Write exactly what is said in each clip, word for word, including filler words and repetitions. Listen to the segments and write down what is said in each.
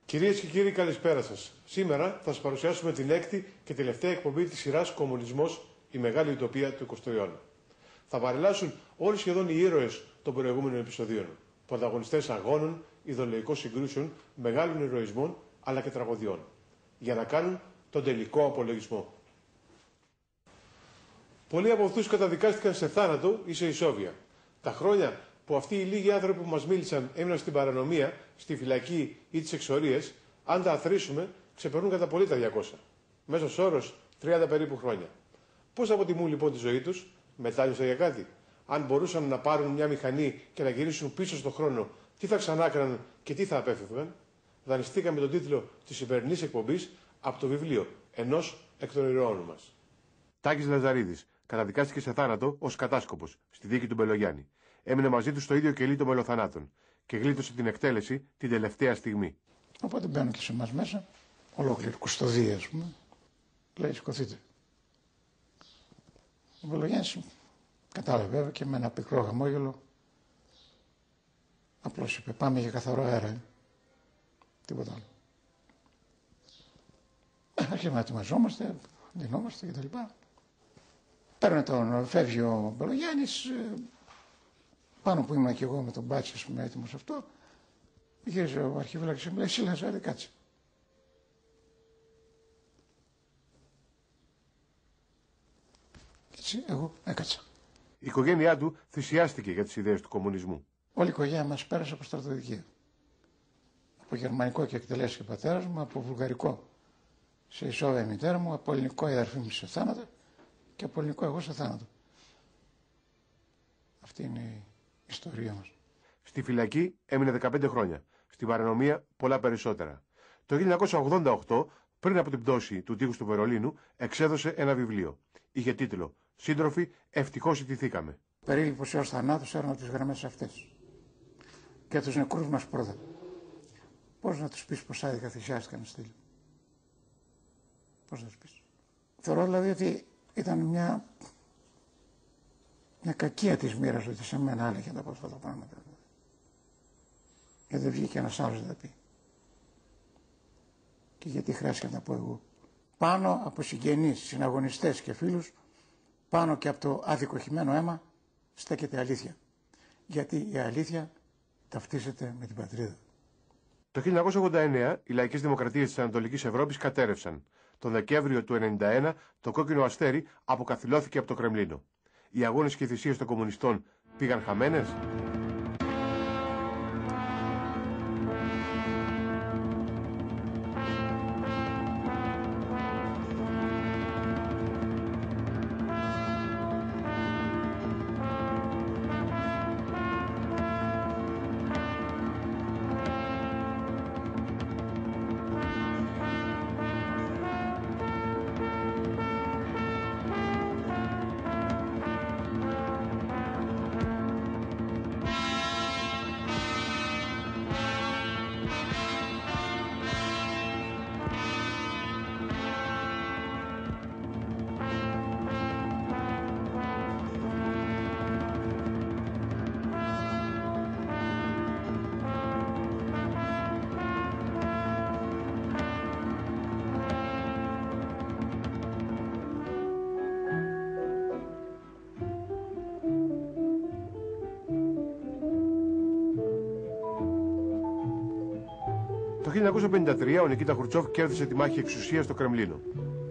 Κυρίες και κύριοι, καλησπέρα σας. Σήμερα θα σας παρουσιάσουμε την έκτη και τελευταία εκπομπή της σειράς «Κομμουνισμός, η μεγάλη ουτοπία του εικοστού αιώνα». Θα παρελάσουν όλοι σχεδόν οι ήρωες των προηγούμενων επεισοδίων, πρωταγωνιστές αγώνων, ιδεολογικών συγκρούσεων, μεγάλων ηρωισμών αλλά και τραγωδιών, για να κάνουν τον τελικό απολογισμό. Πολλοί από αυτούς καταδικάστηκαν σε θάνατο ή σε ισόβια. Τα χρόνια που αυτοί οι λίγοι άνθρωποι που μας μίλησαν έμειναν στην παρανομία, στη φυλακή ή τις εξορίες, αν τα αθροίσουμε, ξεπερνούν κατά πολύ τα διακόσια. Μέσος όρος τριάντα περίπου χρόνια. Πώς αποτιμούν λοιπόν τη ζωή τους, μετάνιωσαν για κάτι? Αν μπορούσαν να πάρουν μια μηχανή και να γυρίσουν πίσω στον χρόνο, τι θα ξανάκαναν και τι θα απέφευγαν? Δανειστήκαμε τον τίτλο της σημερινής εκπομπής από το βιβλίο ενός εκ των ηρωών μας. Τάκης Λαζαρίδης καταδικάστηκε σε θάνατο ως κατάσκοπος στη δίκη του Μπελογιάννη. Έμεινε μαζί του στο ίδιο κελί των μελοθανάτων και γλίτωσε την εκτέλεση την τελευταία στιγμή. Οπότε μπαίνουν και σε εμάς μέσα, ολόκληρη κουστοδία, ας πούμε. Λέει, σηκωθείτε. Ο Μπελογιάννης κατάλαβε βέβαια και με ένα πικρό χαμόγελο απλώς είπε, πάμε για καθαρό αέρα. Ε. Τίποτα άλλο. Αρχίζουμε να ετοιμαζόμαστε, δινόμαστε κτλ. Παίρνει τον, φεύγει ο Μπελογιάννης, πάνω που ήμουν και εγώ με τον μπάτσι, ας πούμε, έτοιμος αυτό, γύριζε ο αρχιβούλακας και μου λέει, εσύ Λαζάρη, κάτσε. Και έτσι εγώ έκατσα. Η οικογένειά του θυσιάστηκε για τις ιδέες του κομμουνισμού. Όλη η οικογένεια μας πέρασε από στρατιωτική. Από γερμανικό και εκτελέσει ο πατέρας μου, από βουλγαρικό σε ισόβια η μητέρα μου, από ελληνικό η αδερφή μου σε θάνατο και από ελληνικό εγώ σε θάνατο. Αυτή είναι η ιστορία μας. Στη φυλακή έμεινε δεκαπέντε χρόνια. Στην παρανομία πολλά περισσότερα. Το χίλια εννιακόσια ογδόντα οκτώ, πριν από την πτώση του τείχους του Βερολίνου, εξέδωσε ένα βιβλίο. Είχε τίτλο «Σύντροφοι, ευτυχώς ιτηθήκαμε». Περίληπος έως θανάτους έρνα τις γραμμές αυτές. Και τους νεκρούς μας πρώτα. Πώς να τους πεις πως άδικα θυσιάστηκαν στη στήλη? Πώς να τους πεις? Θεωρώ δηλαδή ότι ήταν μια, μια κακία της μοίρας ότι σε μένα έλεγε τα πω αυτά τα πράγματα. Γιατί δεν βγήκε ένας άλλος να τα πει. Και γιατί χρειάστηκε να τα πω εγώ. Πάνω από συγγενείς, συναγωνιστές και φίλους, πάνω και από το αδικοχημένο αίμα, στέκεται αλήθεια. Γιατί η αλήθεια ταυτίζεται με την πατρίδα. Το χίλια εννιακόσια ογδόντα εννέα οι λαϊκές δημοκρατίες της Ανατολικής Ευρώπης κατέρευσαν. Τον Δεκέμβριο του χίλια εννιακόσια ενενήντα ένα το κόκκινο αστέρι αποκαθιλώθηκε από το Κρεμλίνο. Οι αγώνες και οι θυσίες των κομμουνιστών πήγαν χαμένες. Το χίλια εννιακόσια πενήντα τρία ο Νικίτα Χρουτσόφ κέρδισε τη μάχη εξουσίας στο Κρεμλίνο.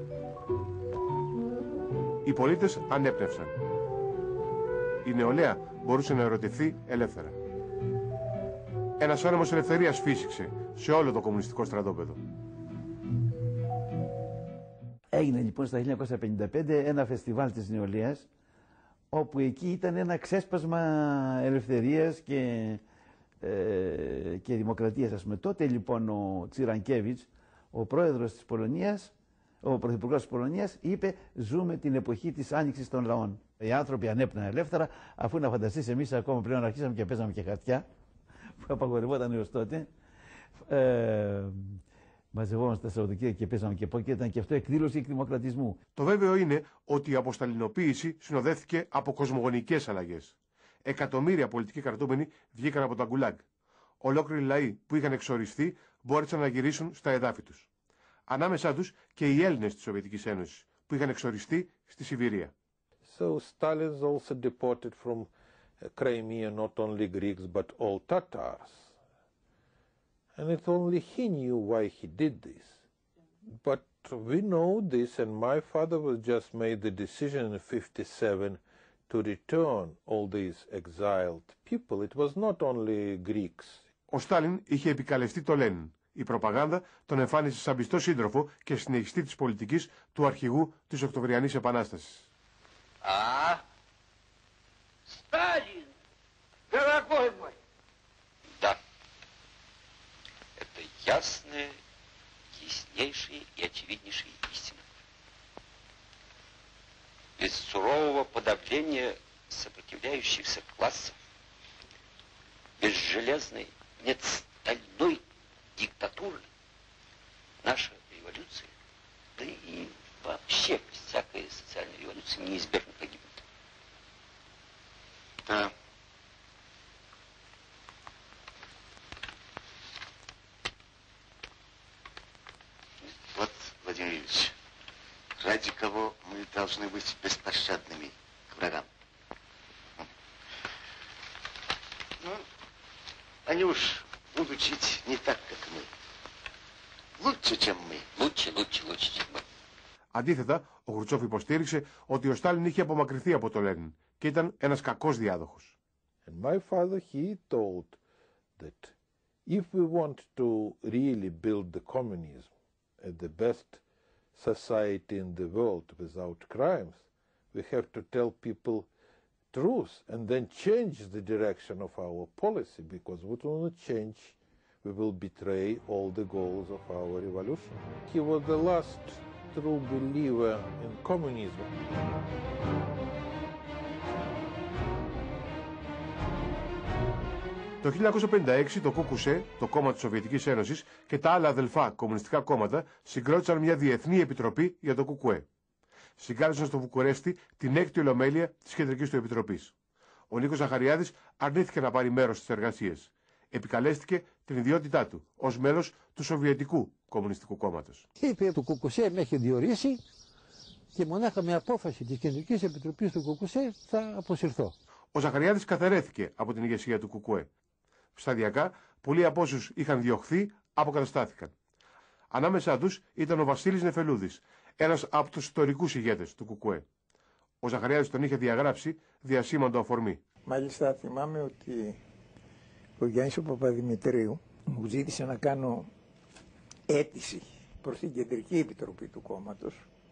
Οι πολίτες ανέπνευσαν. Η νεολαία μπορούσε να ερωτηθεί ελεύθερα. Ένας άνεμος ελευθερίας φύσηξε σε όλο το κομμουνιστικό στρατόπεδο. Έγινε λοιπόν στα χίλια εννιακόσια πενήντα πέντε ένα φεστιβάλ της νεολαίας, όπου εκεί ήταν ένα ξέσπασμα ελευθερίας και Ε, και δημοκρατίας, ας πούμε. Τότε λοιπόν ο Τσιρανκέβιτς, ο πρόεδρος της Πολωνίας, ο πρωθυπουργός της Πολωνίας, είπε ζούμε την εποχή της άνοιξης των λαών. Οι άνθρωποι ανέπνεαν ελεύθερα, αφού να φανταστείς εμείς ακόμα πλέον αρχίσαμε και παίζαμε και χαρτιά που απαγορευόταν έως τότε. Ε, μαζευόμαστε τα Σαββατοκύριακα και παίζαμε και πόκερ, ήταν και αυτό εκδήλωση εκδημοκρατισμού. Το βέβαιο είναι ότι η αποσταλινοποίηση συνοδεύτηκε από κοσμογονικές αλλαγές. Εκατομμύρια πολιτικοί κρατούμενοι βγήκαν από τα γκουλάγκ. Ολόκληροι λαοί που είχαν εξοριστεί μπόρεσαν να γυρίσουν στα εδάφη τους. Ανάμεσά τους και οι Έλληνες της Σοβιετικής Ένωσης, που είχαν εξοριστεί στη Σιβηρία. So Stalin also deported from Crimea not only Greeks but all Tatars. And it only he knew why he did this. But we know this, and my father was just made the decision in fifty-seven to return all these exiled people. It was not only Greeks. Ο Στάλιν είχε επικαλεστεί το Λένιν. Η προπαγάνδα τον εμφάνισε σαν πιστό σύντροφο και συνεχιστή της πολιτικής του αρχηγού της Οκτωβριανής Επανάστασης. А, Сталин, дорогой мой. Да, это ясная, яснейшая и очевиднейшая истина. Без сурового подавления сопротивляющихся классов, без железной, нет, стальной диктатуры, наша революция, да и вообще всякая социальная революция неизбежно погибнет. Да. Вот, Владимир Ильич, ради кого мы должны быть беспощадными к врагам? Ну, они уж будут жить не так, как мы. Лучше, чем мы. Лучше, лучше, лучше, чем мы. Αντίθετα, ο Χρουτσόφ υποστήριξε ότι ο Στάλιν είχε απομακρυνθεί από το Λένιν και ήταν ένας κακός διάδοχος. And my father, he told that if we want to really build the communism as the best society in the world without crimes, we have to tell people truth and then change the direction of our policy, because if we will not change, we will betray all the goals of our revolution. He was the last true believer in communism. Το χίλια εννιακόσια πενήντα έξι το ΚΚΣ, το κόμμα της Σοβιετικής Ένωσης και τα άλλα αδελφά κομμουνιστικά κόμματα συγκρότησαν μια διεθνή επιτροπή για το ΚΚΕ. Συγκάλεσαν στο Βουκουρέστι την έκτη ολομέλεια της Κεντρικής του Επιτροπής. Ο Νίκος Ζαχαριάδης αρνήθηκε να πάρει μέρος στις εργασίες. Επικαλέστηκε την ιδιότητά του ως μέλος του Σοβιετικού Κομμουνιστικού Κόμματος. Είπε του ΚΚΣ με έχει διορίσει και μονάχα με απόφαση της Κεντρικής Επιτροπής του ΚΚΣ θα αποσυρθώ. Ο Ζαχαριάδης καθαρέθηκε από την ηγεσία του ΚΚΕ. Σταδιακά, πολλοί από όσους είχαν διωχθεί αποκαταστάθηκαν. Ανάμεσά τους ήταν ο Βασίλης Νεφελούδης, ένας από τους ιστορικούς ηγέτες του ΚΚΕ. Ο Ζαχαριάδης τον είχε διαγράψει διασήμαντο αφορμή. Μάλιστα θυμάμαι ότι ο Γιάννης ο Παπαδημητρίου μου ζήτησε να κάνω αίτηση προς την Κεντρική Επιτροπή του κόμματος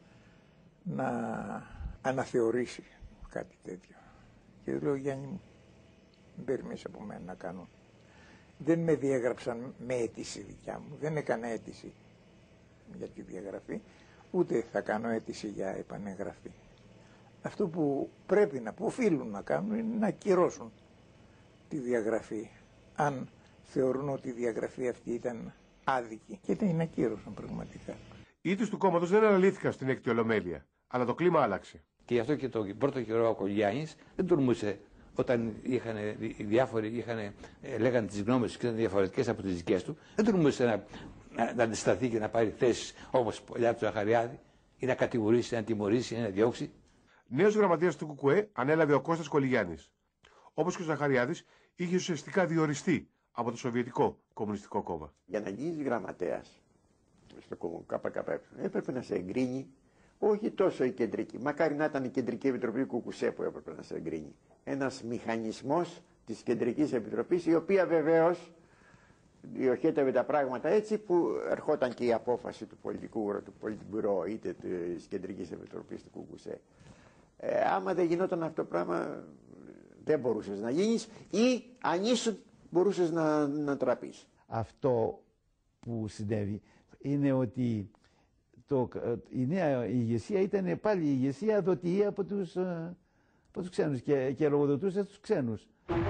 να αναθεωρήσει κάτι τέτοιο. Και λέω, Γιάννη μου, δεν περιμένεις από μένα να κάνω. Δεν με διέγραψαν με αίτηση δικιά μου, δεν έκανα αίτηση για τη διαγραφή, ούτε θα κάνω αίτηση για επανεγγραφή. Αυτό που πρέπει να, που οφείλουν να κάνουν είναι να ακυρώσουν τη διαγραφή, αν θεωρούν ότι η διαγραφή αυτή ήταν άδικη. Και την ακύρωσαν πραγματικά. Οι ήττες του κόμματος δεν αναλύθηκαν στην έκτη ολομέλεια, αλλά το κλίμα άλλαξε. Και γι' αυτό και το πρώτο καιρό ο Κολιάνης δεν τολμούσε, όταν είχαν, οι διάφοροι είχαν, λέγανε τις γνώμες τους και ήταν διαφορετικές από τις δικές του, δεν τολμούσε να, να, να αντισταθεί και να πάρει θέσεις όπως παλιά του Ζαχαριάδη, ή να κατηγορήσει, να τιμωρήσει, ή να διώξει. Νέος γραμματέας του ΚΚΕ ανέλαβε ο Κώστας Κολιγιάννης. Όπως και ο Ζαχαριάδης, είχε ουσιαστικά διοριστεί από το Σοβιετικό Κομμουνιστικό Κόμμα. Για να γίνεις γραμματέας στο ΚΚΕ έπρεπε να σε εγκρίνει όχι τόσο η κεντρική, μακάρι να ήταν η Κεντρική Επιτροπή ΚΚΣ που έπρεπε να σε εγκρίνει. Ένας μηχανισμός της Κεντρικής Επιτροπής, η οποία βεβαίως διοχέτευε τα πράγματα έτσι που ερχόταν και η απόφαση του πολιτικού του Πολιτμπουρό είτε της Κεντρικής Επιτροπής του ΚΚΣ. Ε, άμα δεν γινόταν αυτό το πράγμα δεν μπορούσες να γίνεις ή αν ήσουν μπορούσες να, να τραπείς. Αυτό που συνέβη είναι ότι το, η νέα ηγεσία ήταν πάλι η ηγεσία δοτική από τους, από τους ξένους και, και λογοδοτούσε τους ξένους.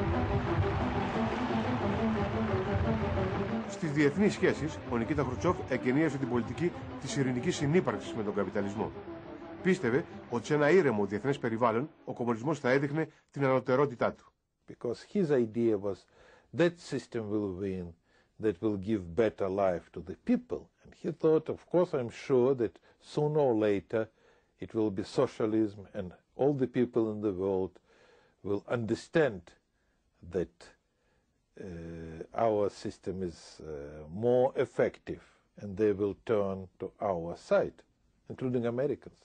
Στις διεθνείς σχέσεις, ο Νικίτα Χρουτσόφ εγκαινίασε την πολιτική της ειρηνικής συνύπαρξης με τον καπιταλισμό. Πίστευε ότι σε ένα ήρεμο διεθνές περιβάλλον ο κομμουνισμός θα έδειχνε την ανωτερότητά του. Because his idea was that system will win, that will give better life to the people. And he thought, of course, I'm sure that sooner or later it will be socialism and all the people in the world will understand that uh, our system is uh, more effective and they will turn to our side, including Americans.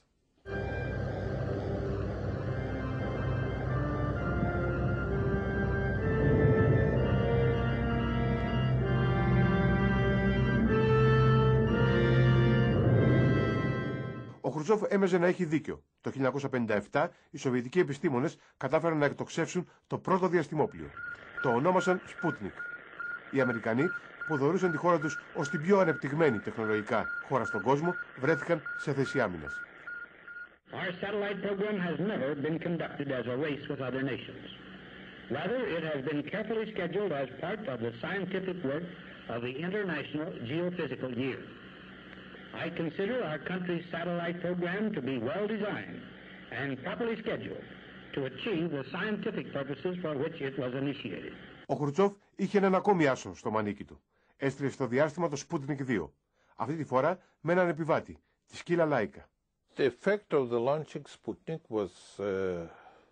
Ο Χρουτσόφ έμεζε να έχει δίκιο. Το χίλια εννιακόσια πενήντα επτά οι Σοβιετικοί επιστήμονες κατάφεραν να εκτοξεύσουν το πρώτο διαστημόπλιο. Το ονόμασαν Sputnik. Οι Αμερικανοί, που θεωρούσαν τη χώρα τους ως την πιο ανεπτυγμένη τεχνολογικά χώρα στον κόσμο, βρέθηκαν σε θέση άμυνας. Our satellite program has never been conducted as a race with other nations. Rather, it has been carefully scheduled as part of the scientific work of the International Geophysical Year. I consider our country's satellite program to be well designed and properly scheduled to achieve the scientific purposes for which it was initiated. Ο Χρουτσόφ είχε έναν ακόμη άσο στο μανίκι του. Έστειλε στο διάστημα το Sputnik δύο. Αυτή τη φορά με έναν επιβάτη, τη σκύλα Λάικα. The effect of the launching Sputnik was uh,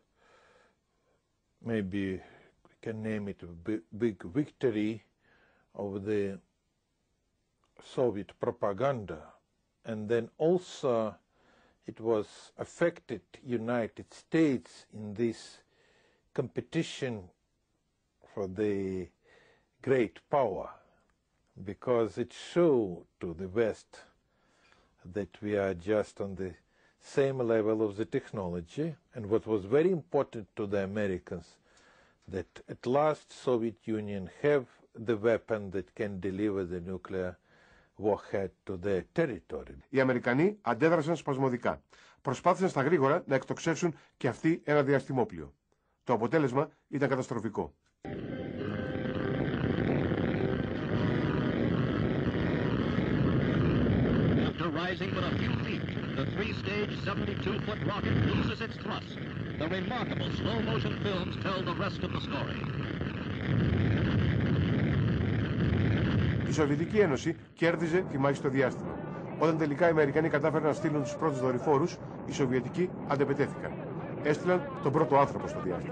maybe we can name it a big victory of the Soviet propaganda, and then also it was affected United States in this competition for the great power, because it showed to the West that we are just on the same level of the technology, and what was very important to the Americans, that at last Soviet Union have the weapon that can deliver the nuclear warhead to their territory. Οι Αμερικανοί αντέδρασαν σπασμωδικά. Προσπάθησαν στα γρήγορα να εκτοξεύσουν και αυτοί ένα διαστημόπλιο. Το αποτέλεσμα ήταν καταστροφικό. After rising but a few feet, the three-stage seventy-two foot rocket loses its thrust. The remarkable slow-motion films tell the rest of the story. Η Σοβιετική Ένωση κέρδιζε τη μάχη στο διάστημα. Όταν τελικά οι Αμερικανοί κατάφεραν να στείλουν τους πρώτους δορυφόρους, οι Σοβιετικοί αντεπετέθηκαν. Έστειλαν τον πρώτο άνθρωπο στο διάστημα.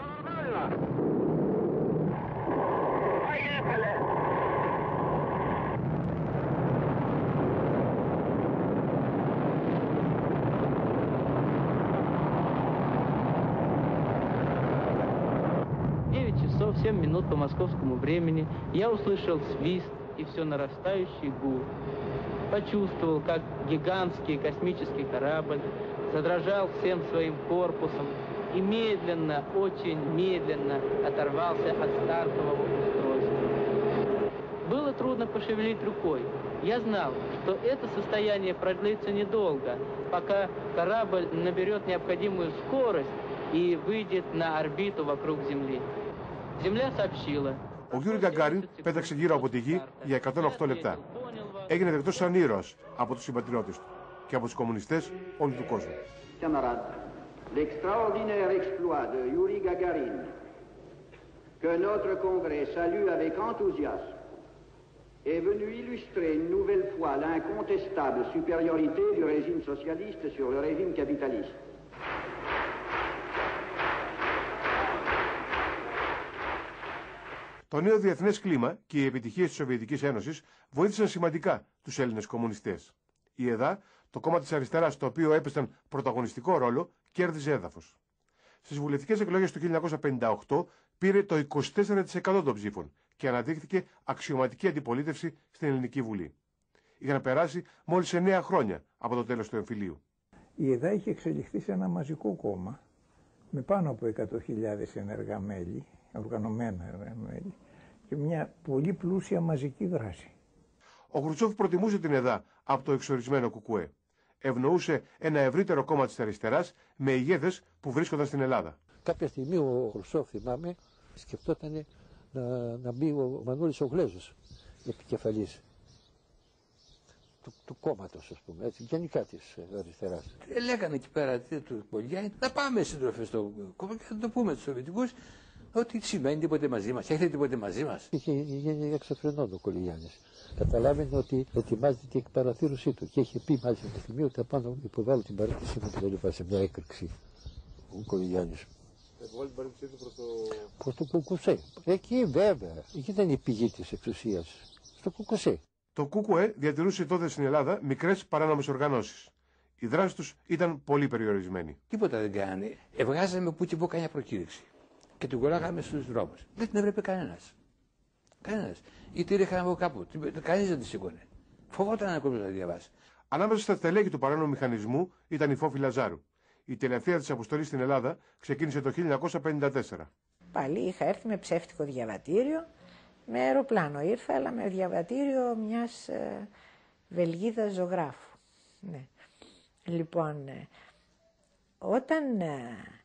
девять часов семь минут по московскому времени я услышал свист и все нарастающий гул. Почувствовал, как гигантский космический корабль задрожал всем своим корпусом и медленно, очень медленно оторвался от стартового устройства. Было трудно пошевелить рукой. Я знал, что это состояние продлится недолго, пока корабль наберет необходимую скорость и выйдет на орбиту вокруг Земли. Земля сообщила. Ο Γιούρι Γκαγκάριν πέταξε γύρω από τη γη για εκατόν οκτώ λεπτά. Έγινε δεκτός σαν ήρωας από τους συμπατριώτες του και από τους κομμουνιστές όλου του κόσμου. L'extraordinaire exploit de Yuri Gagarin, que notre Congrès salue avec enthousiasme, est venu illustrer une nouvelle fois l'incontestable supériorité du régime socialiste sur le régime capitaliste. Το νέο διεθνές κλίμα και οι επιτυχίες της Σοβιετικής Ένωσης βοήθησαν σημαντικά τους Έλληνες κομμουνιστές. Η ΕΔΑ, το κόμμα της αριστεράς, το οποίο έπαιζαν πρωταγωνιστικό ρόλο, κέρδιζε έδαφος. Στις βουλευτικές εκλογές του χίλια εννιακόσια πενήντα οκτώ πήρε το είκοσι τέσσερα τοις εκατό των ψήφων και αναδείχθηκε αξιωματική αντιπολίτευση στην Ελληνική Βουλή. Είχαν περάσει μόλις εννέα χρόνια από το τέλος του εμφυλίου. Η ΕΔΑ είχε εξελιχθεί σε ένα μαζικό κόμμα με πάνω από εκατό χιλιάδες ενεργά μέλη, οργανωμένα μέλη, και μια πολύ πλούσια μαζική δράση. Ο Χρουτσόφ προτιμούσε την ΕΔΑ από το εξορισμένο Κουκουέ. Ευνοούσε ένα ευρύτερο κόμμα της αριστεράς με ηγέτες που βρίσκονταν στην Ελλάδα. Κάποια στιγμή ο Χρουσόφ, θυμάμαι, σκεφτόταν να, να μπει ο Μανώλης ο Γλέζος επικεφαλής του, του κόμματος, ας πούμε, έτσι, γενικά της αριστεράς. Λέγανε εκεί πέρα του Πολιάννη, να πάμε συντροφές στο κόμμα και να το πούμε τους Σοβιετικούς, Ότι σημαίνει τίποτε μαζί μας, έχετε τίποτε μαζί μας. Είχε γίνει εξωφρενών ο Κολυγιάννης. Καταλάβαινε ότι ετοιμάζεται την εκπαραθήρωσή του και είχε πει μάλιστα τη στιγμή ότι απάνω υποβάλλω την παρέτησή μου και τα λοιπά σε μια έκρηξη ο Κολυγιάννης. Υποβάλλει την παρέτησή του προς το... Προς το Κουκουσέ. Εκεί βέβαια, εκεί ήταν η πηγή της εξουσίας. Στο Κουκουσέ. Το ΚΚΕ διατηρούσε τότε στην Ελλάδα μικρές παράνομες οργανώσεις. Οι δράσεις τους ήταν πολύ περιορισμένοι. Τίποτα δεν κάνει. Ευγάζαμε που και που καμιά προκήρυξη. Και την κολλάγαμε στους δρόμους. Δεν την έβλεπε κανένας. Κανένας. Ή τη ρίχναμε από κάπου. Κανείς δεν τη σήκωνε. Φοβόταν να κόψει να διαβάσει. Ανάμεσα στα στελέχη του παράνομου μηχανισμού ήταν η Φόφη Λαζάρου. Η τελευταία της αποστολής στην Ελλάδα ξεκίνησε το χίλια εννιακόσια πενήντα τέσσερα. Πάλι είχα έρθει με ψεύτικο διαβατήριο. Με αεροπλάνο ήρθα, αλλά με διαβατήριο μιας ε, Βελγίδας ζωγράφου. Ναι. Λοιπόν, ε, όταν ε,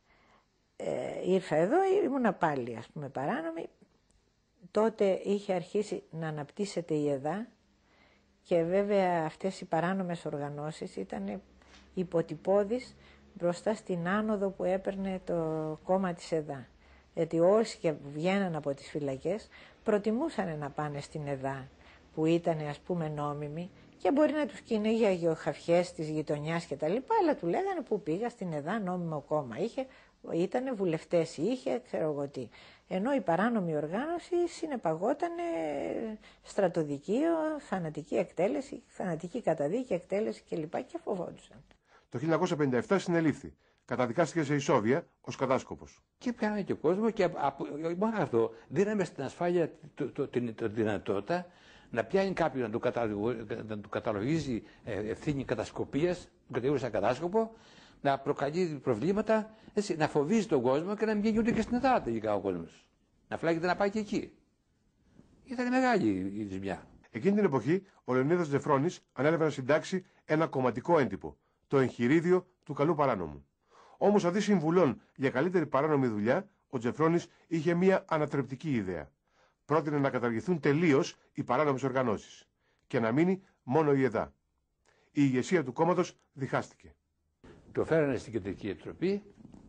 ε, ήρθα εδώ, ήμουνα πάλι, ας πούμε, παράνομη. Τότε είχε αρχίσει να αναπτύσσεται η ΕΔΑ και βέβαια αυτές οι παράνομες οργανώσεις ήταν υποτυπώδεις μπροστά στην άνοδο που έπαιρνε το κόμμα της ΕΔΑ. Γιατί όσοι και βγαίναν από τις φυλακές προτιμούσαν να πάνε στην ΕΔΑ που ήταν, ας πούμε, νόμιμοι και μπορεί να τους κυνήγε αγιοχαφιές της γειτονιάς και τα λοιπά, αλλά του λέγανε που πήγα στην ΕΔΑ, νόμιμο κόμμα είχε, ήτανε βουλευτές, είχε, ξέρω εγώ τι. Ενώ η παράνομη οργάνωση συνεπαγότανε στρατοδικείο, θανατική εκτέλεση, θανατική καταδίκη, εκτέλεση κλπ. Και φοβόντουσαν. Το χίλια εννιακόσια πενήντα επτά συνελήφθη. Καταδικάστηκε σε ισόβια ως κατάσκοπος. Και πιάναμε και κόσμο και από, μόνο αυτό δίναμε στην ασφάλεια το, το, την το δυνατότητα να πιάνει κάποιον να του, να του καταλογίζει ευθύνη κατασκοπίας, του κατηγορεί σαν κατάσκοπο, να προκαλεί προβλήματα, έτσι, να φοβίζει τον κόσμο και να μην βγαίνει ούτε και στην Ελλάδα τελικά ο κόσμος. Να φλάγεται να πάει και εκεί. Ήταν μεγάλη η ζημιά. Εκείνη την εποχή ο Λεωνίδας Τζεφρώνης ανέλαβε να συντάξει ένα κομματικό έντυπο, το εγχειρίδιο του καλού παράνομου. Όμως αντί συμβουλών για καλύτερη παράνομη δουλειά, ο Τζεφρώνης είχε μία ανατρεπτική ιδέα. Πρότεινε να καταργηθούν τελείως οι παράνομες οργανώσεις και να μείνει μόνο η ΕΔΑ. Η ηγεσία του κόμματος διχάστηκε. Το φέρανε στην Κεντρική Επιτροπή,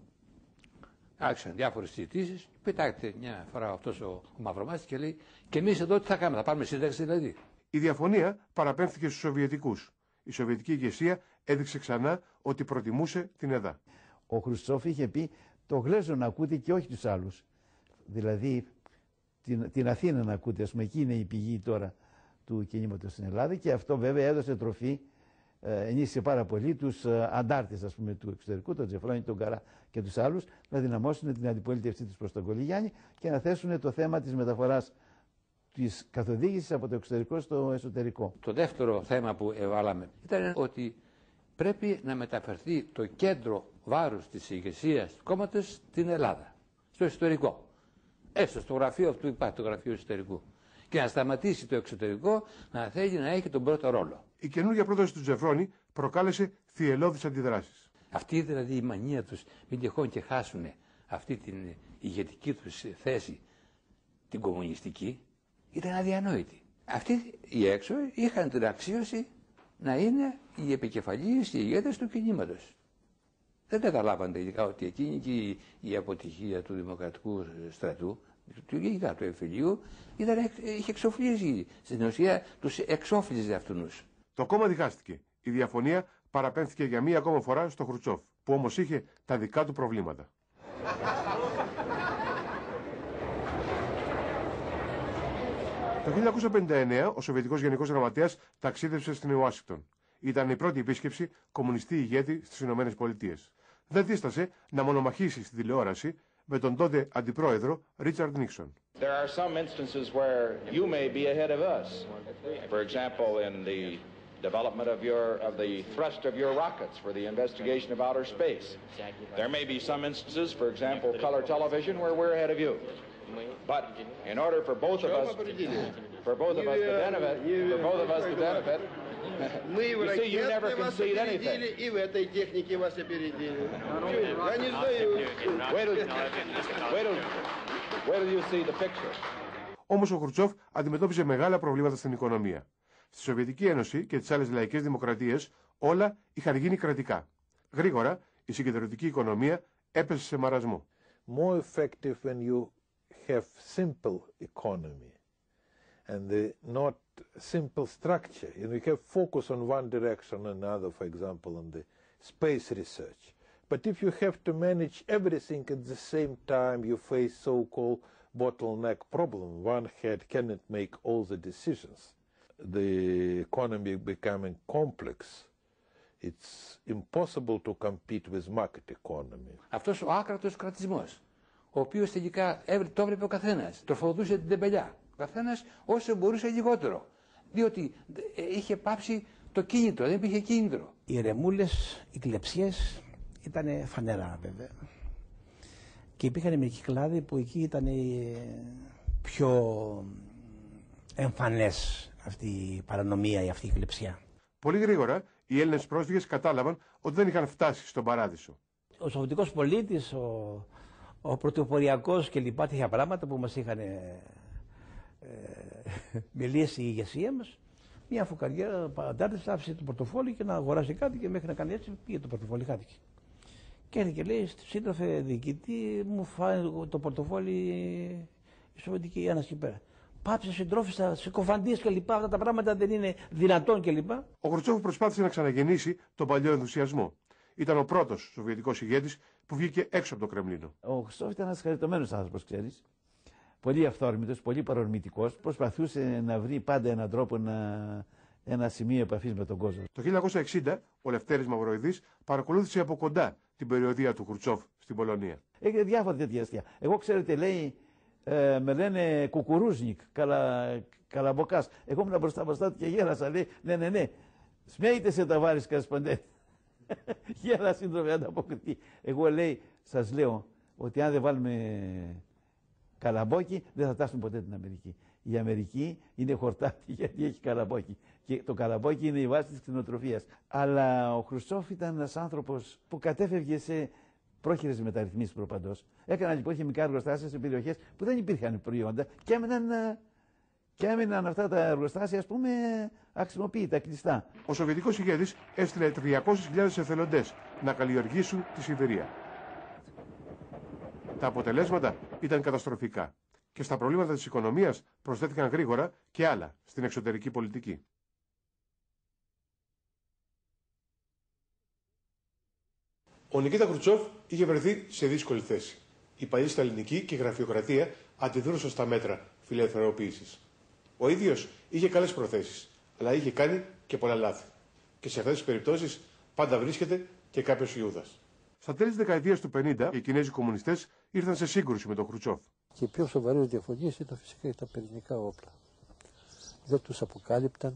άρχισαν διάφορες συζητήσεις, πετάγεται μια φορά αυτός ο, ο Μαυρομάτης και λέει: και εμείς εδώ τι θα κάνουμε, θα πάρουμε σύνταξη δηλαδή. Η διαφωνία παραπέμφθηκε στους Σοβιετικούς. Η Σοβιετική ηγεσία έδειξε ξανά ότι προτιμούσε την ΕΔΑ. Ο Χρουστσόφ είχε πει το Γλέζο να ακούτε και όχι τους άλλους. Δηλαδή την, την Αθήνα να ακούτε, ας πούμε, εκεί είναι η πηγή τώρα του κινήματος στην Ελλάδα και αυτό βέβαια έδωσε τροφή, ε, ενίσχυσε πάρα πολύ τους ε, αντάρτες, ας πούμε, του εξωτερικού, τον Τζεφρώνη, τον Καρά και τους άλλους, να δυναμώσουν την αντιπολίτευσή τους προς τον Κολυγιάννη και να θέσουν το θέμα της μεταφοράς της καθοδήγησης από το εξωτερικό στο εσωτερικό. Το δεύτερο θέμα που εβάλαμε ήταν ότι πρέπει να μεταφερθεί το κέντρο βάρους της ηγεσίας του κόμματος στην Ελλάδα, στο εσωτερικό. Έστω στο γραφείο αυτού υπάρχει το γραφείο εσωτερικού. Και να σταματήσει το εξωτερικό να θέλει να έχει τον πρώτο ρόλο. Η καινούργια πρόταση του Τζεφρώνη προκάλεσε θυελλώδεις αντιδράσεις. Αυτή δηλαδή η μανία τους, μην τυχόν και χάσουν αυτή την ηγετική τους θέση, την κομμουνιστική, ήταν αδιανόητη. Αυτοί οι έξω είχαν την αξίωση να είναι οι επικεφαλείς, οι ηγέτες του κινήματος. Δεν καταλάβαν τελικά ότι εκείνη και η, η αποτυχία του Δημοκρατικού Στρατού, του γενικά του εμφυλίου, ήταν, είχε εξοφλήσει. Στην ουσία τους εξόφλιζε αυτούς. Το κόμμα διχάστηκε. Η διαφωνία παραπέμφθηκε για μία ακόμα φορά στο Χρουτσόφ, που όμως είχε τα δικά του προβλήματα. Το χίλια εννιακόσια πενήντα εννέα ο Σοβιετικός Γενικός Γραμματέας ταξίδευσε στην Ουάσιγκτον. Ήταν η πρώτη επίσκεψη κομμουνιστή ηγέτη στις Ηνωμένες Πολιτείες. Δεν δίστασε να μονομαχήσει στην τηλεόραση με τον τότε αντιπρόεδρο Ρίτσαρντ Νίξον. There are some instances where you may be ahead of us. For example, in the development of your of the thrust of your rockets for the investigation of outer space. There may be some instances, for example, color television, where we're ahead of you. But in order for both of us, for both of us to benefit, for both of us to benefit, you see, you never concede anything. Wait till, wait till, wait till you see the picture. Όμως ο Χρουτσόφ αντιμετώπιζε μεγάλα προβλήματα στην οικονομία. Στη Σοβιετική Ένωση και τις άλλες λαϊκές δημοκρατίες όλα είχαν γίνει κρατικά. Γρήγορα η συγκεντρωτική οικονομία έπεσε σε μαρασμό. More effective when you have simple economy and the not simple structure, and we have focus on one direction or another, for example, on the space research. But if you have to manage everything at the same time, you face so-called bottleneck problem. One head cannot make all the decisions. The economy becoming complex. It's impossible to compete with market economy. Αυτός ο άκρατος κρατισμός, ο οποίος τελικά το έβλεπε ο καθένας, τροφοδοτούσε την τεμπελιά. Ο καθένας όσο μπορούσε λιγότερο, διότι είχε πάψει το κίνητρο, δεν υπήρχε κίνητρο. Οι ρεμούλες, οι κλεψιές ήταν φανερά βέβαια. Και υπήρχαν μερικοί κλάδοι που εκεί ήταν πιο εμφανές αυτή η παρανομία ή αυτή η κλεψιά. Πολύ γρήγορα οι Έλληνες πρόσφυγες κατάλαβαν ότι δεν είχαν φτάσει στον παράδεισο. Ο σοβιετικός πολίτης, ο, ο πρωτοποριακός και λοιπά τέτοια πράγματα που μας είχαν ε, ε, μιλήσει η ηγεσία μας, μια φουκαριέρα παντάρτης άφησε το πορτοφόλι και να αγοράσει κάτι και μέχρι να κάνει έτσι πήγε το πορτοφόλι, χάθηκε. Και έρχεται και λέει, σύντροφε διοικητή, μου φάει το πορτοφόλι η Σοβιετική ένας εκεί πέρα. Πάψε συντρόφισσα, συκοφαντίες και λοιπά, αυτά τα πράγματα δεν είναι δυνατόν και λοιπά. Ο Χρουτσόφ προσπάθησε να ξαναγεννήσει τον παλιό ενθουσιασμό. Ήταν ο πρώτος σοβιετικός ηγέτης που βγήκε έξω από το Κρεμλίνο. Ο Χρουτσόφ ήταν ένας χαριτωμένος άνθρωπος, ξέρεις. Πολύ αυθόρμητος, πολύ παρορμητικός. Προσπαθούσε να βρει πάντα έναν τρόπο, να... ένα σημείο επαφής με τον κόσμο. Το χίλια εννιακόσια εξήντα ο Λευτέρης Μαυροειδής παρακολούθησε από κοντά την περιοδεία του Χρουτσόφ στην Πολωνία. Έχει διάφορα τέτοια αστεία. Εγώ ξέρετε, λέει, ε, με λένε Κουκουρούζνικ, καλα, Καλαμποκάς. Εγώ ήμουν μπροστά μπροστά του και γέλασα. Λέει, ναι, ναι, ναι. Σμέιτε σε τα βάρης κασπαντέ. Γέλα σύντροφε, ανταποκριθεί. Εγώ λέει, σας λέω ότι αν δεν βάλουμε καλαμπόκι, δεν θα φτάσουμε ποτέ την Αμερική. Η Αμερική είναι χορτάτη γιατί έχει καλαμπόκι. Και το καλαμπόκι είναι η βάση της κτηνοτροφίας. Αλλά ο Χρουτσόφ ήταν ένας άνθρωπος που κατέφευγε σε πρόχειρες μεταρρυθμίσεις προπαντός. Έκανα λοιπόν χημικά εργοστάσια σε περιοχές που δεν υπήρχαν προϊόντα και έμειναν, και έμειναν αυτά τα εργοστάσια, ας πούμε, αχρησιμοποιητά, κλειστά. Ο Σοβιετικός ηγέτης έστειλε τριακόσιες χιλιάδες εθελοντές να καλλιεργήσουν τη Σιβηρία. Τα αποτελέσματα ήταν καταστροφικά. Και στα προβλήματα της οικονομίας προσθέθηκαν γρήγορα και άλλα στην εξωτερική πολιτική. Ο Νικίτα Χρουτσόφ είχε βρεθεί σε δύσκολη θέση. Η παλιά σταλινική και η γραφειοκρατία αντιδρούσαν στα μέτρα φιλελευθεροποίησης. Ο ίδιος είχε καλές προθέσεις, αλλά είχε κάνει και πολλά λάθη. Και σε αυτές τις περιπτώσεις πάντα βρίσκεται και κάποιος Ιούδας. Στα τέλη της δεκαετίας του πενήντα, οι Κινέζοι κομμουνιστές ήρθαν σε σύγκρουση με τον Χρουτσόφ. Και οι πιο σοβαρές διαφωνίες ήταν φυσικά τα πυρηνικά όπλα. Δεν τους αποκάλυπταν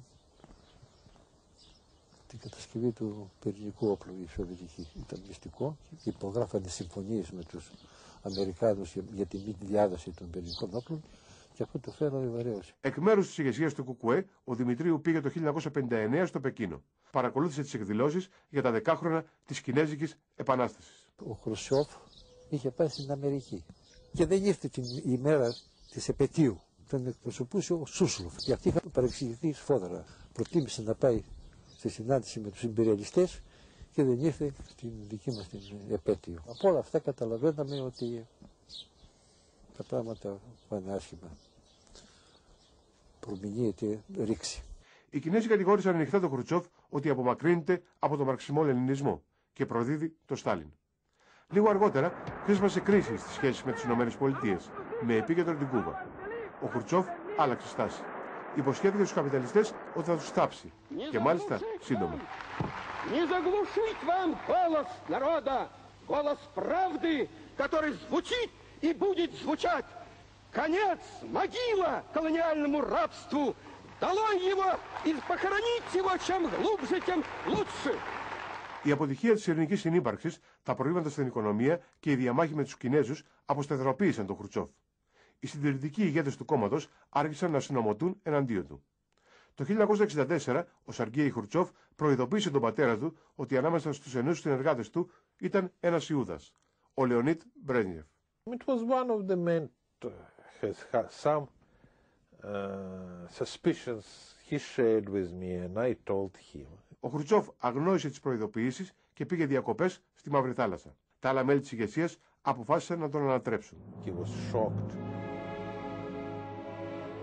την κατασκευή του πυρηνικού όπλου η Σοβιετική. Ήταν μυστικό και υπογράφανε συμφωνίες με τους Αμερικάνους για, για τη μη διάδοση των πυρηνικών όπλων και αυτό το φέρανε βαρέως. Εκ μέρους της ηγεσίας του Κουκουέ, ο Δημητρίου πήγε το χίλια εννιακόσια πενήντα εννέα στο Πεκίνο. Παρακολούθησε τις εκδηλώσεις για τα δεκάχρονα της Κινέζικης Επανάστασης. Ο Χρουσιόφ είχε πάει στην Αμερική και δεν ήρθε την ημέρα της επετείου. Τον εκπροσωπούσε ο Σούσλοφ και αυτοί είχαν παρεξηγηθεί σφόδρα. Προτίμησε να πάει στη συνάντηση με τους ιμπεριαλιστές και δεν ήρθε στην δική μας την επέτειο. Από όλα αυτά καταλαβαίναμε ότι τα πράγματα πάνε άσχημα. Προμηνύεται ρήξη. Οι Κινέζοι κατηγόρησαν ανοιχτά τον Χρουτσόφ ότι απομακρύνεται από τον μαρξισμό-λενινισμό και προδίδει τον Στάλιν. Λίγο αργότερα ξέσπασε κρίση στις σχέσεις με τις ΗΠΑ, με επίκεντρο την Κούβα. Ο Χρουτσόφ άλλαξε στάση. Υποσχέθηκε στους καπιταλιστές ότι θα τους θάψει. Και μάλιστα σύντομα. Не заглушить вам голос народа, голос правды, который звучит и будет звучать. Конец, могила колониальному рабству. Долой его и похоронить его чем глубже, тем лучше. Η αποτυχία της ειρηνικής συνύπαρξης, τα προβλήματα στην οικονομία και η διαμάχη με τους Κινέζους αποσταθεροποίησαν τον Χρουτσόφ. Οι συντηρητικοί ηγέτες του κόμματος άρχισαν να συνομωτούν εναντίον του. Το χίλια εννιακόσια εξήντα τέσσερα ο Σαργκέι Χρουτσόφ προειδοποίησε τον πατέρα του ότι ανάμεσα στους εννούς συνεργάτες του ήταν ένας Ιούδας, ο Λεωνίτ Μπρέζνιεφ. It was one of the men has some uh, suspicions he shared with me and I told him. Ο Χρουτσόφ αγνόησε τις προειδοποιήσεις και πήγε διακοπές στη Μαύρη Θάλασσα. Τα άλλα μέλη της ηγεσίας αποφάσισαν να τον ανατρέψουν. He was shocked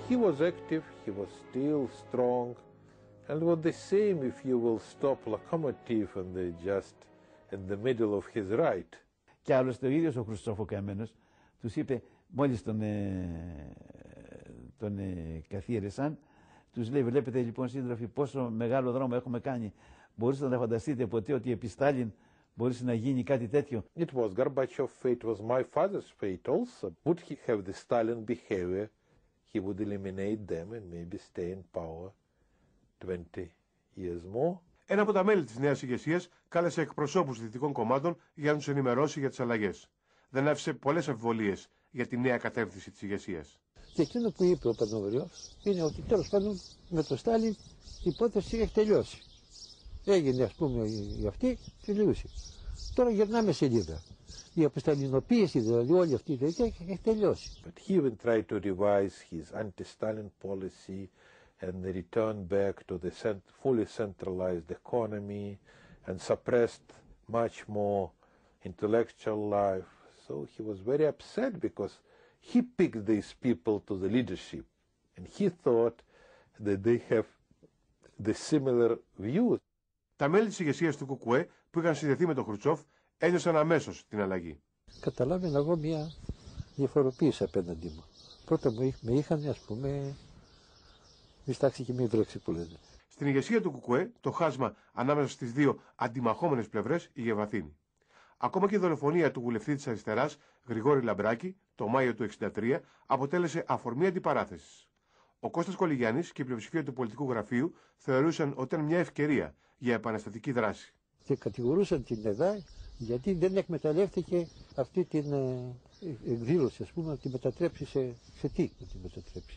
he was active, he was still strong, and it was the same if you will stop locomotive and they just in the middle of his ride. Και άλλωστε ο ίδιος ο Χρουστσόφ ο καημένος τους είπε, μόλις τον, ε, τον ε, καθίερεσαν, τους λέει, βλέπετε λοιπόν σύντροφοι πόσο μεγάλο δρόμο έχουμε κάνει. Μπορείτε να φανταστείτε ποτέ ότι επί Στάλιν μπορούσε να γίνει κάτι τέτοιο? It was Gorbachev's fate, was my father's fate also. Would he have the Stalin behavior? He would eliminate them and maybe stay in power twenty years more. Ένα από τα μέλη της νέας ηγεσίας κάλεσε εκπροσώπους δυτικών κομμάτων για να τους ενημερώσει για τις αλλαγές. Δεν άφησε πολλές αμφιβολίες για τη νέα κατεύθυνση της ηγεσίας. Και εκείνο που είπε ο Πανοβριός είναι ότι τέλος πάντων με τον Στάλιν η υπόθεση έχει τελειώσει. Έγινε ας πούμε η αυτή, τελείωσε. Τώρα γυρνάμε σελίδα. Η αποσταλινοποίηση δηλαδή όλη αυτή η τέτοια έχει τελειώσει. But he even tried to revise his anti-Stalin policy and return back to the cent fully centralized economy and suppressed much more intellectual life. So he was very upset because he picked these people to the leadership and he thought that they have the similar views. Τα μέλη της ηγεσίας του Κουκουέ που είχαν συνδεθεί με τον Χρουτσόφ ένιωσαν αμέσως την αλλαγή. Καταλάβαινα εγώ μια διαφοροποίηση απέναντί μου. Πρώτα με είχαν ας πούμε μιστάξει και μη βρέξει που λένε. Στην ηγεσία του Κουκουέ το χάσμα ανάμεσα στις δύο αντιμαχόμενες πλευρές είχε βαθύνει. Ακόμα και η δολοφονία του βουλευτή της αριστεράς Γρηγόρη Λαμπράκη το Μάιο του χίλια εννιακόσια εξήντα τρία αποτέλεσε αφορμή αντιπαράθεσης. Ο Κώστας Κολυγιάννης και η πλειοψηφία του πολιτικού γραφείου θεωρούσαν ότι ήταν μια ευκαιρία για επαναστατική δράση. Και κατηγορούσαν την ΕΔΑ γιατί δεν εκμεταλλεύτηκε αυτή την εκδήλωση, ας πούμε, να τη μετατρέψει σε, σε τι να τη μετατρέψει.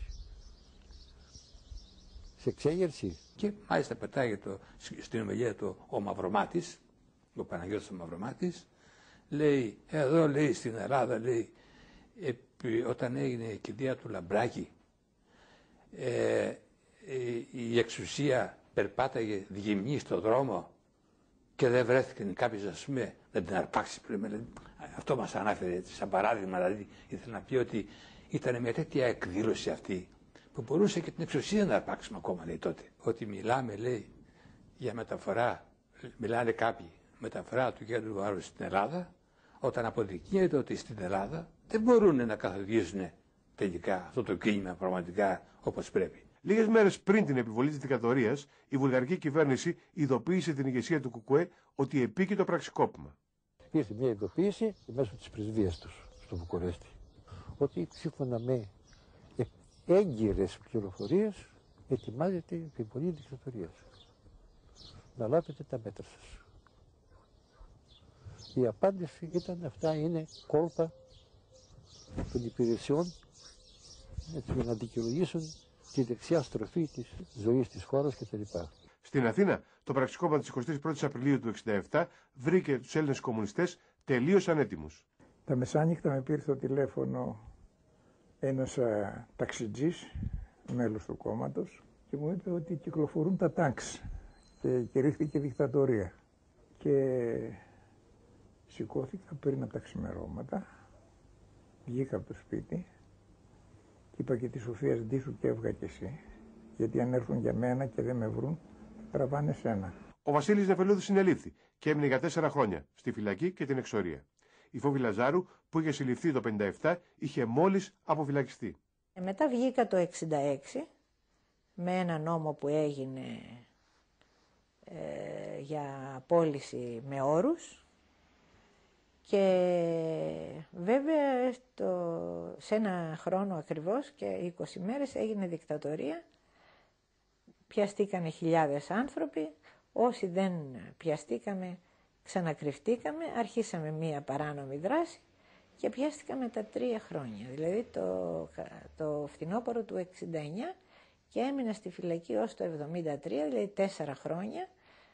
Σε εξέγερση. Και μάλιστα πετάει το, στην ομιλία του ο Μαυρομάτης, ο Παναγιώτης ο Μαυρομάτης, λέει, εδώ λέει στην Ελλάδα, λέει, επί, όταν έγινε η κηδεία του Λαμπράκη, ε, η, η εξουσία περπάταγε διγυμνή στον δρόμο και δεν βρέθηκαν κάποιος, ας πούμε, να την αρπάξει. Αυτό μας ανάφερε σαν παράδειγμα, δηλαδή ήθελε να πει ότι ήταν μια τέτοια εκδήλωση αυτή που μπορούσε και την εξουσία να αρπάξουμε ακόμα, λέει τότε. Ότι μιλάμε, λέει, για μεταφορά, μιλάνε κάποιοι, μεταφορά του κέντρου βάρους στην Ελλάδα, όταν αποδεικνύεται ότι στην Ελλάδα δεν μπορούν να καθοδηγήσουν τελικά αυτό το κίνημα πραγματικά όπως πρέπει. Λίγες μέρες πριν την επιβολή της δικτατορίας, η βουλγαρική κυβέρνηση ειδοποίησε την ηγεσία του Κουκουέ ότι επίκει το πραξικόπημα. Ήρθε μια ειδοποίηση μέσω της πρεσβείας τους στο Βουκουρέστι ότι σύμφωνα με έγκυρες πληροφορίες ετοιμάζεται η επιβολή της δικτατορίας. Να λάβετε τα μέτρα σας. Η απάντηση ήταν αυτά είναι κόλπα των υπηρεσιών έτσι, για να δικαιολογήσουν τη δεξιά στροφή της ζωής της χώρας κτλ. Στην Αθήνα, το πραξικόπημα της εικοστής πρώτης Απριλίου του χίλια εννιακόσια εξήντα επτά βρήκε τους Έλληνες κομμουνιστές τελείως ανέτοιμους. Τα μεσάνυχτα με πήρε στο τηλέφωνο ένας α, ταξιτζής, μέλος του κόμματος, και μου είπε ότι κυκλοφορούν τα τάξ και κηρύχθηκε δικτατορία. Και σηκώθηκα πριν από τα ξημερώματα, βγήκα από το σπίτι και είπα και τη Σοφία ντύσου και έβγα κι εσύ, γιατί αν έρθουν για μένα και δεν με βρουν, θα τραβάνε σένα. Ο Βασίλης Νεφελούδης συνελήφθη και έμεινε για τέσσερα χρόνια στη φυλακή και την εξορία. Η Φόβη Λαζάρου, που είχε συλληφθεί το χίλια εννιακόσια πενήντα επτά, είχε μόλις αποφυλακιστεί. Ε, μετά βγήκα το εξήντα έξι με ένα νόμο που έγινε ε, για πώληση με όρους και βέβαια στο, σε ένα χρόνο ακριβώς και είκοσι μέρες έγινε δικτατορία. Πιαστήκανε χιλιάδες άνθρωποι, όσοι δεν πιαστήκαμε ξανακρυφτήκαμε, αρχίσαμε μία παράνομη δράση και πιάστηκαμε τα τρία χρόνια, δηλαδή το, το φθινόπωρο του εξήντα εννιά και έμεινα στη φυλακή ως το εβδομήντα τρία, δηλαδή τέσσερα χρόνια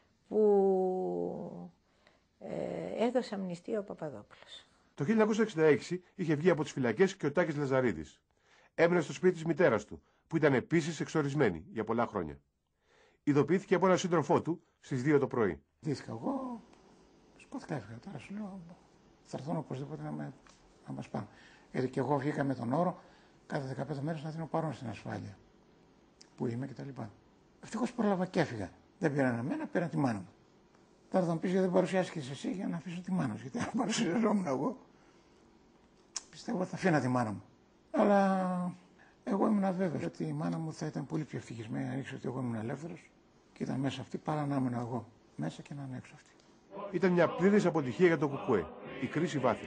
που ε, έδωσε αμνηστία ο Παπαδόπουλος. Το χίλια εννιακόσια εξήντα έξι είχε βγει από τις φυλακές και ο Τάκης Λαζαρίδης. Έμεινε στο σπίτι της μητέρας του, που ήταν επίσης εξορισμένη για πολλά χρόνια. Ειδοποιήθηκε από έναν σύντροφό του στις δύο το πρωί. Δήθηκα εγώ, σκόθηκα έφυγα. Τώρα σου λέω, θα έρθουν οπωσδήποτε να, με, να μας πάνε. Γιατί και εγώ βγήκα με τον όρο, κάθε δεκαπέντε μέρες να δίνω παρόν στην ασφάλεια που είμαι κτλ. Ευτυχώς πρόλαβα και έφυγα. Δεν πήραν εμένα, πήραν τη μάνα μου. Τώρα θα μου πεις γιατί δεν παρουσιάστηκες εσύ για να αφήσω τη μάνα μου. Γιατί αν παρουσιαζόμουν εγώ, πιστεύω ότι θα αφήνα τη μάνα μου. Αλλά εγώ ήμουν βέβαιος ότι η μάνα μου θα ήταν πολύ πιο ευτυχισμένη αν ήξερε ότι εγώ ήμουν ελεύθερος και ήταν μέσα αυτή παρά να ήμουν εγώ μέσα και να είναι έξω αυτή. Ήταν μια πλήρης αποτυχία για το Κουκουέ. Η κρίση βάθυνε.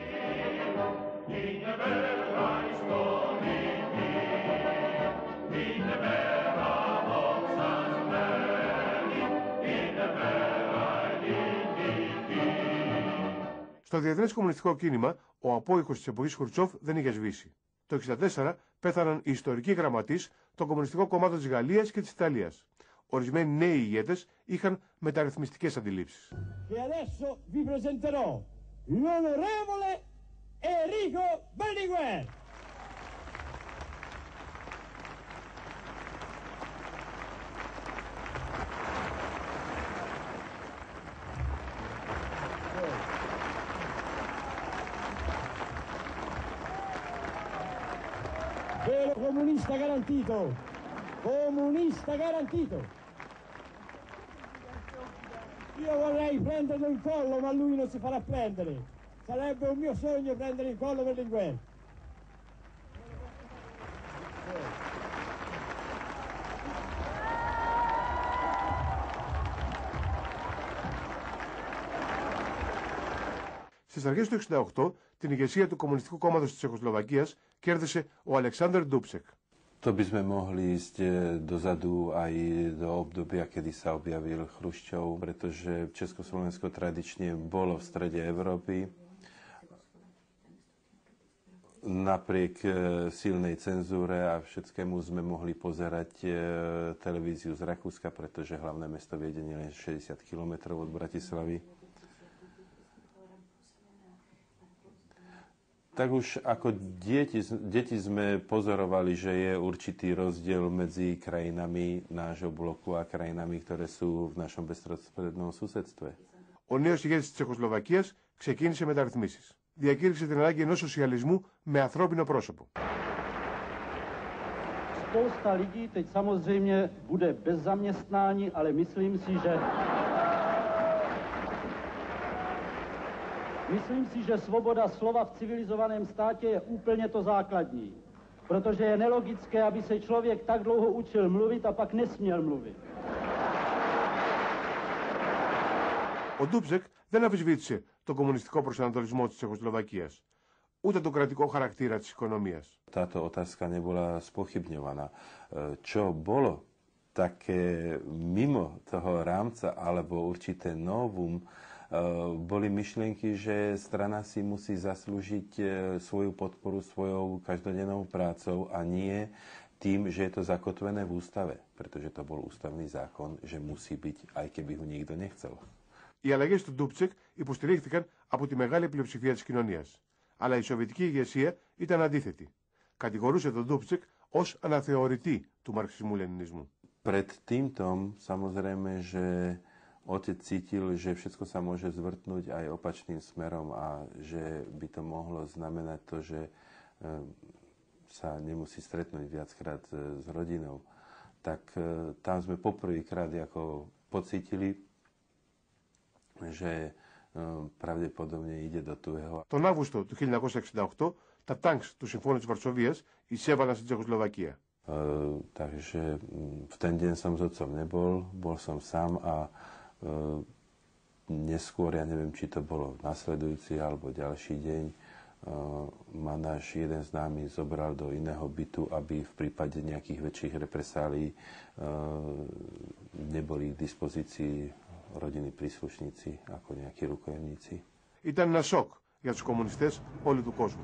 Στο διεθνές κομμουνιστικό κίνημα, ο απόϊχος της εποχής Χρουτσόφ δεν είχε σβήσει. Το χίλια εννιακόσια εξήντα τέσσερα πέθαναν οι ιστορικοί γραμματείς των Κομμουνιστικών Κομμάτων της Γαλλίας και της Ιταλίας. Ορισμένοι νέοι ηγέτες είχαν μεταρρυθμιστικές αντιλήψεις. Και adesso vi presenterò l'onorevole Enrico Berlinguer. Vero comunista garantito, comunista garantito. Io vorrei prenderlo in collo, ma lui non si farà prendere. Sarebbe un mio sogno prendere in collo Berlinguer. Στις αρχές του εξήντα οκτώ, την ηγεσία του Κομμουνιστικού Κόμματος της Τσεχοσλοβακίας κέρδισε ο Αλεξάνδρ Ντούψεκ. To by sme mohli ísť dozadu aj do obdobia, kedy sa objavil Chruščov, pretože Československo tradične bolo v strede Európy. Napriek silnej cenzúre a všetkému sme mohli pozerať televíziu z Rakúska, pretože hlavné mesto Viedeň je len šesťdesiat kilometrov od Bratislavy. Tak už ako deti, deti sme pozorovali, že je určitý rozdiel medzi krajinami nášho bloku a krajinami, ktoré sú v našom bezprostrednom susedstve. Ο νέος ηγέτης της Τσεχοσλοβακίας ξεκίνησε μεταρρυθμίσεις. Διακήρυξε την ανάγκη ενός σοσιαλισμού με ανθρώπινο πρόσωπο. Spousta lidí teď samozřejmě bude bez zaměstnání, ale myslím si, že Myslím si, že svoboda slova v civilizovaném státě je úplně to základní. Protože je nelogické, aby se člověk tak dlouho učil mluvit a pak nesměl mluvit. Ο Ντούψεκ δεν αμφισβήτησε τον κομμουνιστικό προσανατολισμό της Τσεχοσλοβακίας, ούτε τον κρατικό χαρακτήρα της οικονομίας. Táto otázka nebola spochybňovaná. Čo bolo také mimo toho rámca alebo určité novum, boli myšlienky, že strana si musí zaslúžiť svoju podporu svojou každodennou prácou a nie tým, že je to zakotvené v ústave, pretože to bol ústavný zákon, že musí byť, aj keby ho nikto nechcel. Οι αλλαγές του Ντούψεκ υποστηρίχθηκαν από τη μεγάλη πλειοψηφία της κοινωνίας. Αλλά η σοβιετική ηγεσία ήταν αντίθετη. Κατηγορούσε τον Ντούψεκ ως αναθεωρητή του μαρξισμού-λενινισμού. Pred týmto samozrejme, že otec cítil, že všetko sa môže zvrtnúť aj opačným smerom a že by to mohlo znamenať to, že sa nemusí stretnúť viackrát s rodinou. Tak tam sme poprvýkrát ako pocítili, že pravdepodobne ide do tuhého. Τον Αύγουστο του χίλια εννιακόσια εξήντα οκτώ, τα τάγκς του Συμφώνου της Βαρσοβίας εισέβαλαν στην Τσεχοσλοβακία. Uh, takže v ten deň som s otcom nebol, bol som sám a uh, neskôr, ja neviem, či to bolo nasledujúci alebo ďalší deň, uh, ma náš jeden známy zobral do iného bytu, aby v prípade nejakých väčších represálií uh, neboli k dispozícii rodinní príslušníci ako nejakí rukojemníci. Ήταν ένα σοκ για τους κομμουνιστές όλου του κόσμου.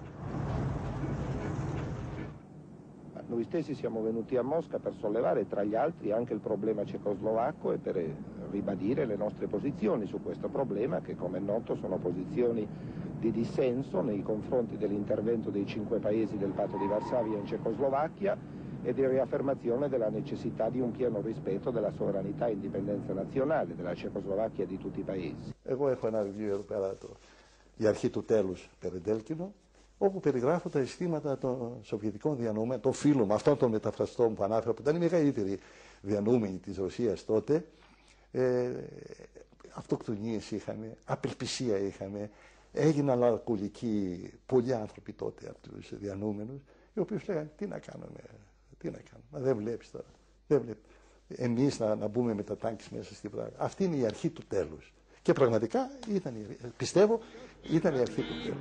Noi stessi siamo venuti a Mosca per sollevare tra gli altri anche il problema cecoslovacco e per ribadire le nostre posizioni su questo problema che, come è noto, sono posizioni di dissenso nei confronti dell'intervento dei cinque paesi del patto di Varsavia in Cecoslovacchia e di riaffermazione della necessità di un pieno rispetto della sovranità e indipendenza nazionale della Cecoslovacchia e di tutti i paesi. Εγώ έχω ένα βιβλίο εδώ πέρα, το «Η αρχή του τέλους» Περεντέλκινο, όπου περιγράφω τα αισθήματα των Σοβιετικών διανοούμενων, των φίλων μου, αυτών των μεταφραστών που ανάφερα, που ήταν οι μεγαλύτεροι διανοούμενοι της Ρωσίας τότε. Ε, αυτοκτονίες είχαμε, απελπισία είχαμε, έγιναν αλκοολικοί πολλοί άνθρωποι τότε από τους διανοούμενους, οι οποίοι λέγανε τι να κάνουμε, τι να κάνουμε, μα δεν βλέπεις τώρα, δεν βλέπεις. Εμείς να, να μπούμε με τα τάγκς μέσα στη πράγμα. Αυτή είναι η αρχή του τέλους. Και πραγματικά ήταν, πιστεύω, ήταν η αρχή του τέλους.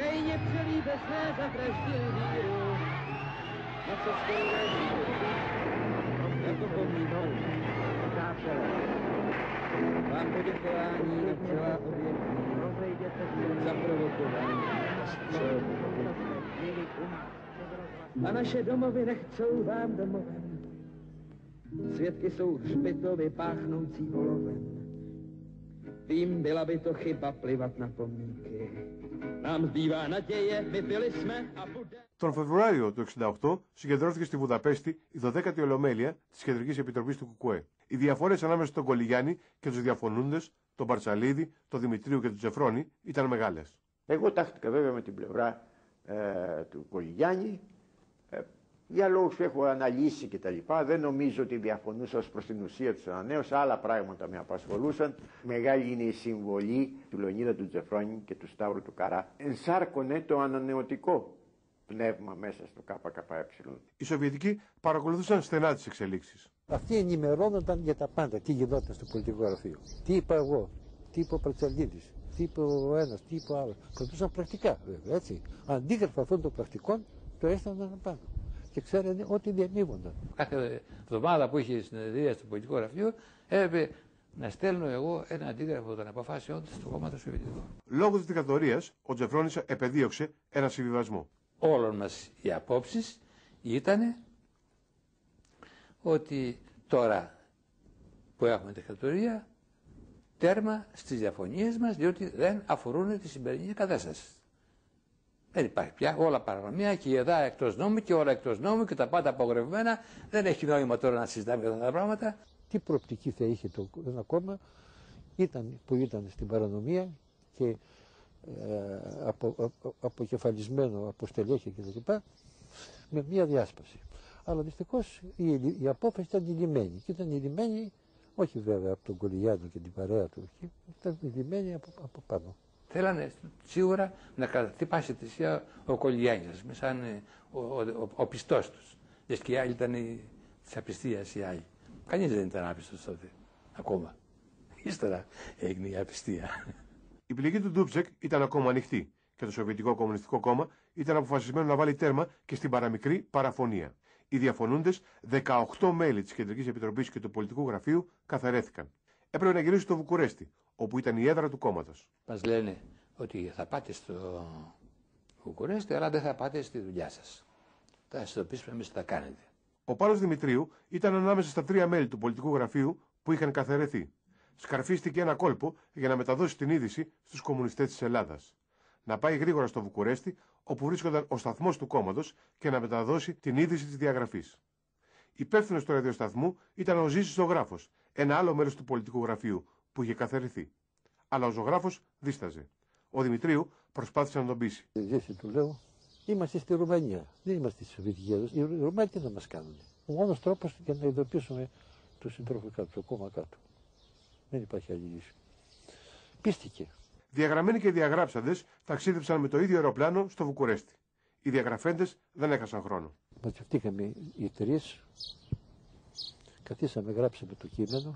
Vám poděkování nepřela obětí za provokování a naše domovy nechcou vám domovem. Svědky jsou hřbitovy páchnoucí olovem. Vím, byla by to chyba plivat na pomníky. Nám zbývá naděje, vypili jsme a bude... Τον Φεβρουάριο του εξήντα οκτώ συγκεντρώθηκε στη Βουδαπέστη η δωδέκατη Ολομέλεια της Κεντρικής Επιτροπής του Κουκουέ. Οι διαφορές ανάμεσα στον Κολυγιάννη και τους διαφωνούντες, τον Παρτσαλίδη, τον Δημητρίου και τον Τζεφρόνη, ήταν μεγάλες. Εγώ τάχτηκα βέβαια με την πλευρά ε, του Κολυγιάννη. Ε, για λόγους που έχω αναλύσει κτλ. Δεν νομίζω ότι διαφωνούσα ως προς την ουσία της ανανέωσης. Άλλα πράγματα με απασχολούσαν. Μεγάλη είναι η συμβολή του Λεωνίδα του Τζεφρόνη και του Σταύρου του Καρά. Ενσάρκωνε το ανανεωτικό πνεύμα μέσα στο ΚΚΕ. Οι Σοβιετικοί παρακολουθούσαν στενά τις εξελίξεις. Αυτοί ενημερώνονταν για τα πάντα, τι γινόταν στο πολιτικό γραφείο. Τι είπα εγώ, τι είπε ο Πρετσαλίδης, τι είπε ο ένας, τι είπε ο άλλος. Κρατούσαν πρακτικά βέβαια, έτσι. Αντίγραφα αυτών των πρακτικών το έσταναν πάνω. Και ξέρανε ότι διαμείβονταν. Κάθε εβδομάδα που είχε συνεδρία στο πολιτικό γραφείο έπρεπε να στέλνω εγώ ένα αντίγραφο των αποφάσεων του κόμματο Σοβιετικού. Λόγω της δικτατορίας, ο Τζεφρόνης επεδίωξε ένα συμβιβασμό. Όλων μας οι απόψεις ήταν ότι τώρα που έχουμε δικτατορία, τέρμα στις διαφωνίες μας, διότι δεν αφορούν τη σημερινή κατάσταση. Δεν υπάρχει πια, όλα παρανομία και η ΕΔΑ εκτός νόμου και όλα εκτός νόμου και τα πάντα απογορευμένα. Δεν έχει νόημα τώρα να συζητάμε για αυτά τα πράγματα. Τι προοπτική θα είχε το ένα κόμμα ήταν, που ήταν στην παρανομία και ε, απο, απο, αποκεφαλισμένο από στελέχη κτλ. Με μια διάσπαση. Αλλά δυστυχώς η, η απόφαση ήταν λυμένη. Και ήταν λυμένη όχι βέβαια από τον Κολυγιάννη και την παρέα του, ήταν λυμένη από, από πάνω. Θέλανε σίγουρα να κρατηθεί πάση θυσία ο Κολυγιάννης, σαν ο, ο, ο, ο πιστός τους. Γιατί και οι άλλοι ήταν της απιστίας οι άλλοι. Κανείς δεν ήταν άπιστος τότε, ακόμα. Ύστερα έγινε η απιστία. Η πληγή του Ντούμπτσεκ ήταν ακόμα ανοιχτή και το Σοβιετικό Κομμουνιστικό Κόμμα ήταν αποφασισμένο να βάλει τέρμα και στην παραμικρή παραφωνία. Οι διαφωνούντες, δεκαοκτώ μέλη της Κεντρικής Επιτροπής και του Πολιτικού Γραφείου, καθαρέθηκαν. Έπρεπε να γυρίσουν στο Βουκουρέστι, όπου ήταν η έδρα του κόμματος. Μας λένε ότι θα πάτε στο Βουκουρέστι, αλλά δεν θα πάτε στη δουλειά σας. Θα σας το πείσουμε εμείς τι θα κάνετε. Ο Πάλος Δημητρίου ήταν ανάμεσα στα τρία μέλη του Πολιτικού Γραφείου που είχαν καθαρεθεί. Σκαρφίστηκε ένα κόλπο για να μεταδώσει την είδηση στους κομμουνιστές της Ελλάδας. Να πάει γρήγορα στο Βουκουρέστι, όπου βρίσκονταν ο σταθμός του κόμματος, και να μεταδώσει την είδηση της διαγραφής. Υπεύθυνος του ραδιοσταθμού ήταν ο Ζήσης Ζωγράφος, ένα άλλο μέλος του Πολιτικού Γραφείου που είχε καθαρεθεί. Αλλά ο Ζωγράφος δίσταζε. Ο Δημητρίου προσπάθησε να τον πείσει. Ζήση, του λέω, είμαστε στη Ρουμανία, δεν είμαστε στη Σοβιετική Ένωση. Οι Ρουμάνοι τι να μας κάνουν. Ο μόνος τρόπος για να ειδοποιήσουμε τους συντρόφους κάτω, το κόμμα κάτω. Δεν υπάρχει άλλη λύση. Πίστηκε. Διαγραμμένοι και διαγράψαντες ταξίδεψαν με το ίδιο αεροπλάνο στο Βουκουρέστι. Οι διαγραφέντες δεν έχασαν χρόνο. Μαζευτήκαμε οι τρεις, καθίσαμε, γράψαμε το κείμενο.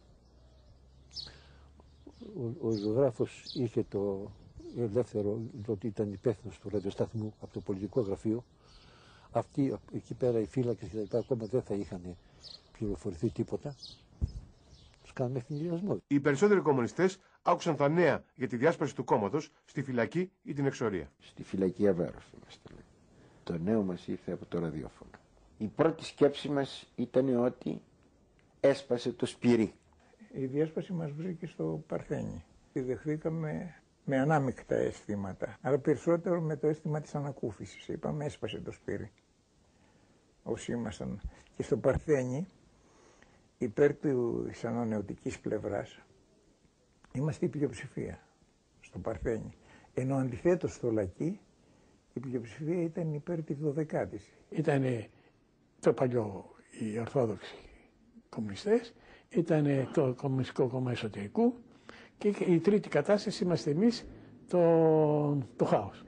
Ο, ο ζωγράφος είχε το ελεύθερο, ότι ήταν υπεύθυνος του ραδιοσταθμού από το πολιτικό γραφείο. Αυτοί εκεί πέρα οι φύλακες και τα λοιπά ακόμα δεν θα είχαν πληροφορηθεί τίποτα. Τους κάναμε φιλιασμό. Οι περισσότεροι κομμουνιστές άκουσαν τα νέα για τη διάσπαση του κόμματος στη φυλακή ή την εξορία. Στη φυλακή Αβέρος είμαστε. Το νέο μας ήρθε από το ραδιόφωνο. Η πρώτη σκέψη μας ήταν ότι έσπασε το σπυρί. Η διάσπαση μας βρήκε στο Παρθένι. Τη δεχθήκαμε με ανάμεικτα αισθήματα, αλλά περισσότερο με το αίσθημα της ανακούφισης. Είπαμε έσπασε το σπυρί. Όσοι ήμασταν και στο Παρθένι, υπέρ της ανανεωτικής πλευράς, είμαστε η πλειοψηφία στο Παρθένι. Ενώ αντιθέτως στο Λακί η πλειοψηφία ήταν υπέρ της δωδεκάτης. Ήταν το παλιό οι Ορθόδοξοι κομμουνιστές, ήταν το Κομμουνιστικό Κόμμα Εσωτερικού και η τρίτη κατάσταση είμαστε εμείς, το, το χάος.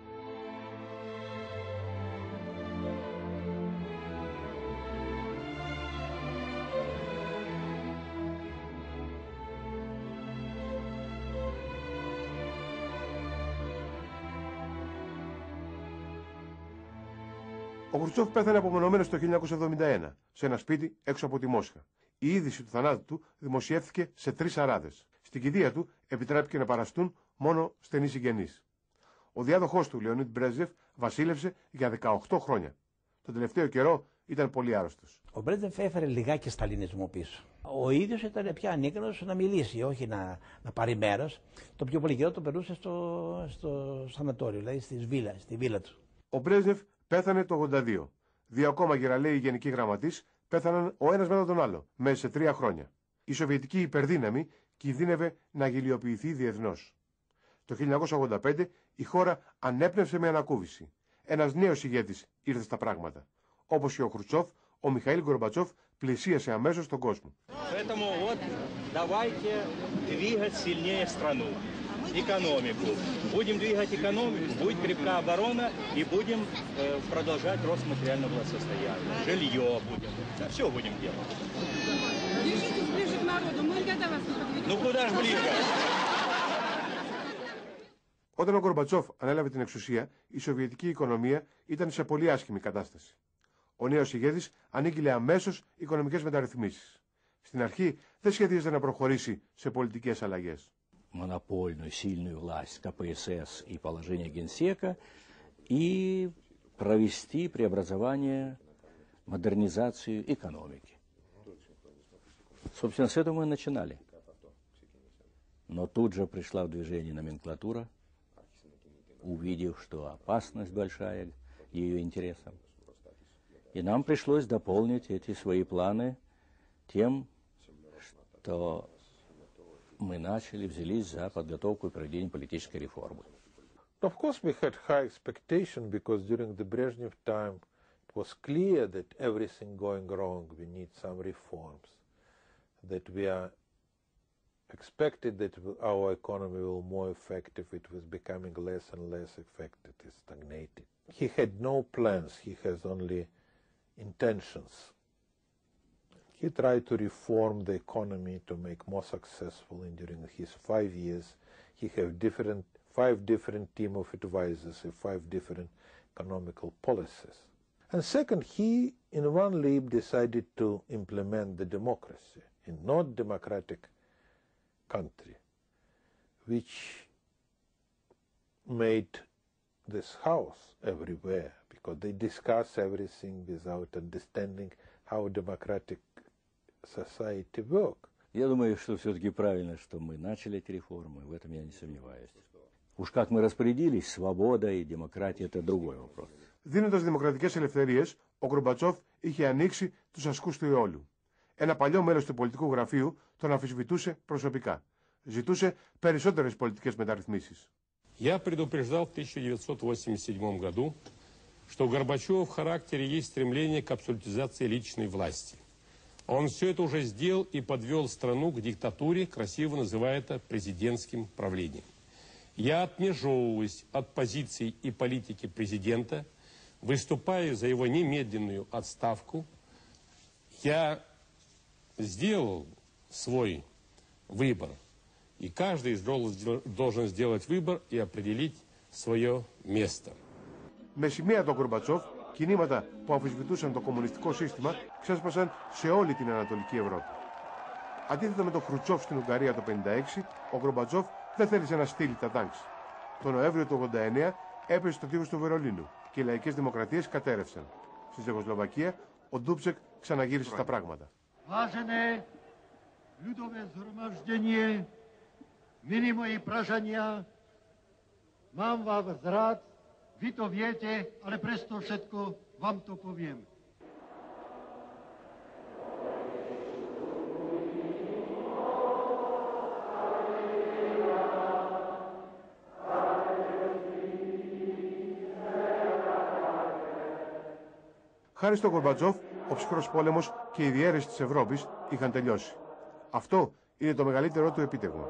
Ο Χρουτσόφ πέθανε απομονωμένος το χίλια εννιακόσια εβδομήντα ένα σε ένα σπίτι έξω από τη Μόσχα. Η είδηση του θανάτου του δημοσιεύθηκε σε τρεις αράδες. Στην κηδεία του επιτράπηκε να παραστούν μόνο στενοί συγγενείς. Ο διάδοχός του, Λεωνίδ Μπρέζνεφ, βασίλευσε για δεκαοκτώ χρόνια. Τον τελευταίο καιρό ήταν πολύ άρρωστος. Ο Μπρέζνεφ έφερε λιγάκι σταλινισμό πίσω. Ο ίδιος ήταν πια ανίκανος να μιλήσει, όχι να, να πάρει μέρος. Το πιο πολύ καιρό το περούσε στο, στο σανατόριο, δηλαδή στη βίλα, στη βίλα του. Ο Μπρέζνεφ πέθανε το ογδόντα δύο. Δύο ακόμα γεραλαίοι γενικοί γραμματείς πέθαναν ο ένας μετά τον άλλο, μέσα σε τρία χρόνια. Η σοβιετική υπερδύναμη κινδύνευε να γελιοποιηθεί διεθνώς. Το χίλια εννιακόσια ογδόντα πέντε η χώρα ανέπνευσε με ανακούφιση. Ένας νέος ηγέτης ήρθε στα πράγματα. Όπως και ο Χρουτσόφ, ο Μιχαήλ Γκορμπατσόφ πλησίασε αμέσως τον κόσμο. Экономику. Будем двигать экономику, будет крепкая оборона и будем э, продолжать рост материального благосостояния. Жилье будем. Да, все будем делать. Держитесь ближе к народу, мы никогда вас не подведем. Ну куда ж ближе? Όταν ο Γκορμπατσόφ ανέλαβε την εξουσία, η σοβιετική οικονομία ήταν σε πολύ άσχημη κατάσταση. Ο νέος ηγέτης ανήγγειλε αμέσως οικονομικές μεταρρυθμίσεις. Στην αρχή δεν σχεδίαζε να προχωρήσει σε πολιτικές αλλαγές. Монопольную сильную власть ка пэ эс эс и положение генсека и провести преобразование, модернизацию экономики. Собственно, с этого мы начинали. Но тут же пришла в движение номенклатура, увидев, что опасность большая ее интересам. И нам пришлось дополнить эти свои планы тем, что мы начали, взялись за подготовку и проведение политической реформы. Of course, we had high expectation because during the Brezhnev time it was clear that everything going wrong, we need some reforms, that we are expected that our economy will be more effective, it was becoming less and less effective, it stagnated. He had no plans, he has only intentions. He tried to reform the economy to make more successful, and during his five years he had different, five different team of advisors and five different economical policies. And second, he in one leap decided to implement the democracy in not democratic country, which made this house everywhere because they discuss everything without understanding how democratic society work. Я думаю, что все-таки правильно, что мы начали эти реформы, в этом я не сомневаюсь. Уж как мы распорядились, свобода и демократия – это другой вопрос. Δίνοντας δημοκρατικές ελευθερίες, ο Γκορμπατσόφ είχε ανοίξει τους ασκούς του αιώλου. Ένα παλιό μέλος του πολιτικού γραφείου τον αμφισβητούσε προσωπικά. Ζητούσε περισσότερες πολιτικές μεταρρυθμίσεις. Я предупреждал в тысяча девятьсот восемьдесят седьмом году, что у Горбачева в характере есть стремление к абсолютизации личной власти. Он все это уже сделал и подвел страну к диктатуре, красиво называя это президентским правлением. Я отмежевываюсь от позиций и политики президента, выступаю за его немедленную отставку. Я сделал свой выбор, и каждый должен сделать выбор и определить свое место. Με σημαία τον Γκορμπατσόφ, κινήματα που αμφισβητούσαν το κομμουνιστικό σύστημα ξέσπασαν σε όλη την Ανατολική Ευρώπη. Αντίθετα με τον Χρουτσόφ στην Ουγγαρία το χίλια εννιακόσια πενήντα έξι, ο Γκορμπατσόφ δεν θέλησε να στείλει τα τάγκς. Τον Νοέμβριο του χίλια εννιακόσια ογδόντα εννέα έπεσε στο τείχος του Βερολίνου και οι λαϊκές δημοκρατίες κατέρευσαν. Στη Τσεχοσλοβακία, ο Ντούμπτσεκ ξαναγύρισε στα πράγματα. Vážené ľudové zhromaždenie, milí moji Pražania, mám vás rád, vy to viete, ale presto všetko vám to poviem. χάρη στον Γκορμπατσόφ, ο ψυχρός πόλεμος και η διαίρεση της Ευρώπης είχαν τελειώσει. Αυτό είναι το μεγαλύτερό του επίτευγμα.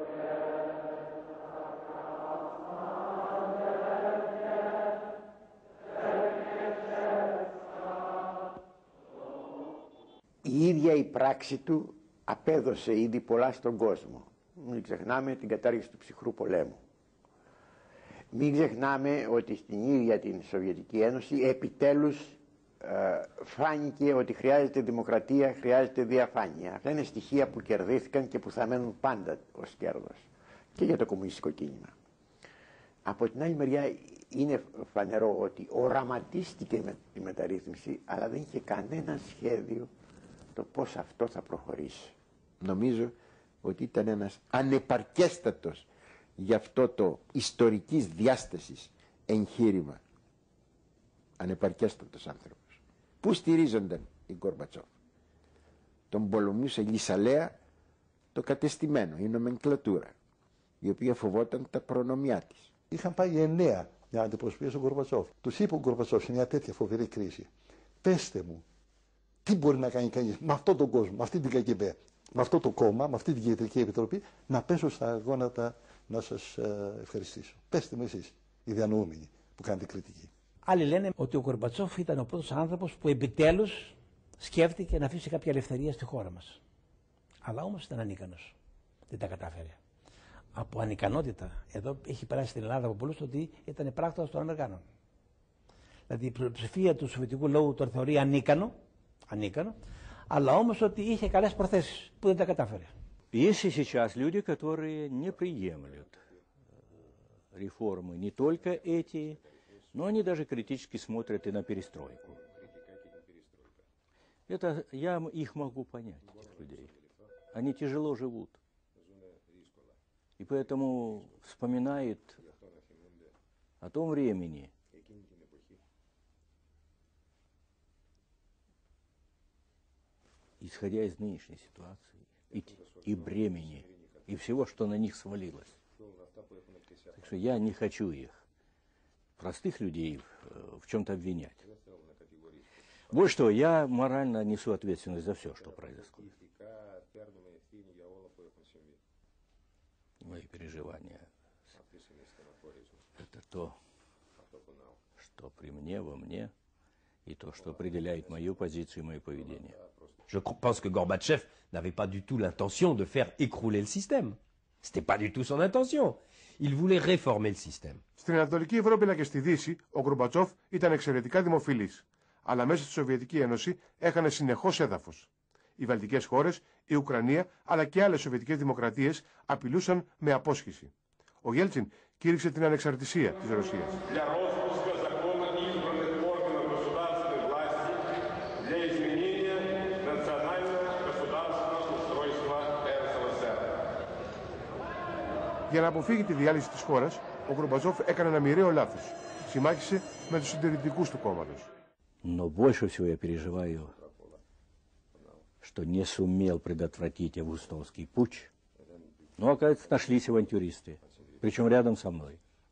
Η ίδια η πράξη του απέδωσε ήδη πολλά στον κόσμο. Μην ξεχνάμε την κατάργηση του ψυχρού πολέμου. Μην ξεχνάμε ότι στην ίδια την Σοβιετική Ένωση επιτέλους ε, φάνηκε ότι χρειάζεται δημοκρατία, χρειάζεται διαφάνεια. Αυτά είναι στοιχεία που κερδίθηκαν και που θα μένουν πάντα ως κέρδος και για το κομμουνιστικό κίνημα. Από την άλλη μεριά είναι φανερό ότι οραματίστηκε με τη μεταρρύθμιση, αλλά δεν είχε κανένα σχέδιο το πώς αυτό θα προχωρήσει. Νομίζω ότι ήταν ένας ανεπαρκέστατος για αυτό το ιστορικής διάστασης εγχείρημα. Ανεπαρκέστατος άνθρωπος. Πού στηρίζονταν οι Γκορμπατσόφ? Τον πολεμούσε λυσαλέα το κατεστημένο, η νομενκλατούρα, η οποία φοβόταν τα προνομιά της. Είχαν πάει εννέα για αντιπροσωπεία στον Γκορμπατσόφ. Τους είπε ο Γκορμπατσόφ σε μια τέτοια φοβερή κρίση: πέστε μου, τι μπορεί να κάνει κανείς με αυτόν τον κόσμο, με αυτή την καγκεμπέ, με αυτό το κόμμα, με αυτή την Κεντρική Επιτροπή, να πέσω στα γόνατα να σας ε, ευχαριστήσω. Πέστε μου εσείς, οι διανοούμενοι που κάνετε κριτική. Άλλοι λένε ότι ο Γκορμπατσόφ ήταν ο πρώτος άνθρωπος που επιτέλους σκέφτηκε να αφήσει κάποια ελευθερία στη χώρα μας. Αλλά όμως ήταν ανίκανος. Δεν τα κατάφερε. Από ανικανότητα, εδώ έχει περάσει στην Ελλάδα από πολλούς ότι ήταν πράκτορας των Αμερικάνων. Δηλαδή η πλειοψηφία του σοβιετικού λαού τον θεωρεί ανίκανο, ανίκανο, αλλά όμως ότι είχε καλές προθέσεις που δεν τα κατάφερε. Есть и сейчас люди, которые не приемлют реформы, не только эти, но они даже критически смотрят и на перестройку. Это я их могу понять, этих людей. Они тяжело живут. И поэтому вспоминают о том времени, исходя из нынешней ситуации и, и бремени, и всего, что на них свалилось. Так что я не хочу их, простых людей, в чем-то обвинять. Вот что, я морально несу ответственность за все, что произошло. Мои переживания – это то, что при мне, во мне, и то, что определяет мою позицию и мое поведение. Je pense que Gorbatchev n'avait pas du tout l'intention de faire écrouler le système. C'était pas du tout son intention. Il voulait réformer le système. Στην Ανατολική Ευρώπη αλλά και στη Δύση, ο Γκορμπατσόφ ήταν εξαιρετικά δημοφιλής. Αλλά μέσα στη Σοβιετική Ένωση έχανε συνεχώς έδαφος. Οι βαλτικές χώρες, η Ουκρανία αλλά και άλλες σοβιετικές δημοκρατίες απειλούσαν με απόσχηση. Ο Γέλτσιν κήρυξε την ανεξαρτησία της Ρωσίας. Για να αποφύγει τη διάλυση της χώρας, ο Γκορμπατσόφ έκανε ένα μοιραίο λάθος. Συμμάχισε με τους συντηρητικούς του κόμματος. Но больше всего я переживаю, что не сумел предотвратить августовский путч. Но, оказывается, нашлись авантюристы, причем рядом со мной.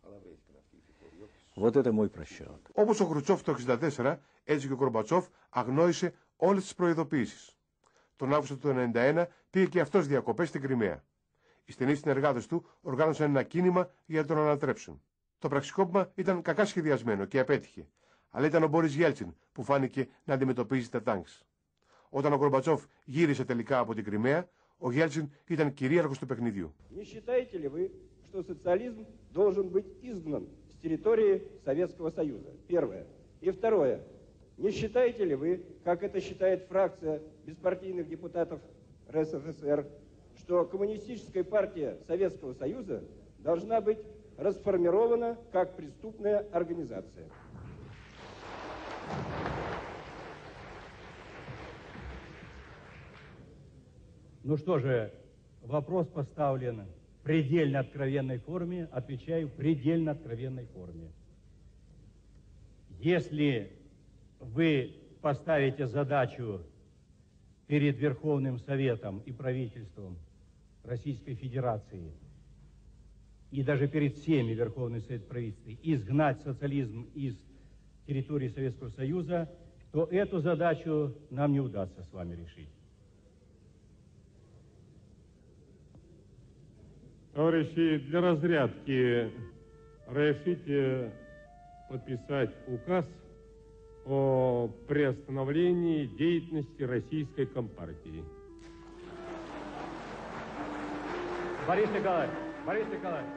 Вот это мой просчет. Όπως ο Χρουτσόφ το χίλια εννιακόσια εξήντα τέσσερα, έτσι και ο Γκορμπατσόφ αγνόησε όλες τις προειδοποιήσεις. Τον Αύγουστο του χίλια εννιακόσια ενενήντα ένα πήγε και αυτός διακοπές στην Κριμαία. Οι στενοί συνεργάτες του οργάνωσαν ένα κίνημα για να τον ανατρέψουν. Το πραξικόπημα ήταν κακά σχεδιασμένο και απέτυχε. Αλλά ήταν ο Μπόρις Γέλτσιν που φάνηκε να αντιμετωπίζει τα τάγκς. Όταν ο Γκορμπατσόφ γύρισε τελικά από την Κριμαία, ο Γέλτσιν ήταν κυρίαρχος του παιχνιδιού. Не считаете ли вы, что социализм должен быть изгнан с территории Советского Союза? Первое. И второе. Не считаете ли вы, как это считает фракция беспартийных депутатов РСФСР, что коммунистическая партия Советского Союза должна быть расформирована как преступная организация? Ну что же, вопрос поставлен в предельно откровенной форме, отвечаю в предельно откровенной форме. Если вы поставите задачу перед Верховным Советом и правительством Российской Федерации и даже перед всеми Верховным Советом правительством изгнать социализм из территории Советского Союза, то эту задачу нам не удастся с вами решить. Товарищи, для разрядки разрешите подписать указ о приостановлении деятельности российской компартии. Борис Николаевич, Борис Николаевич.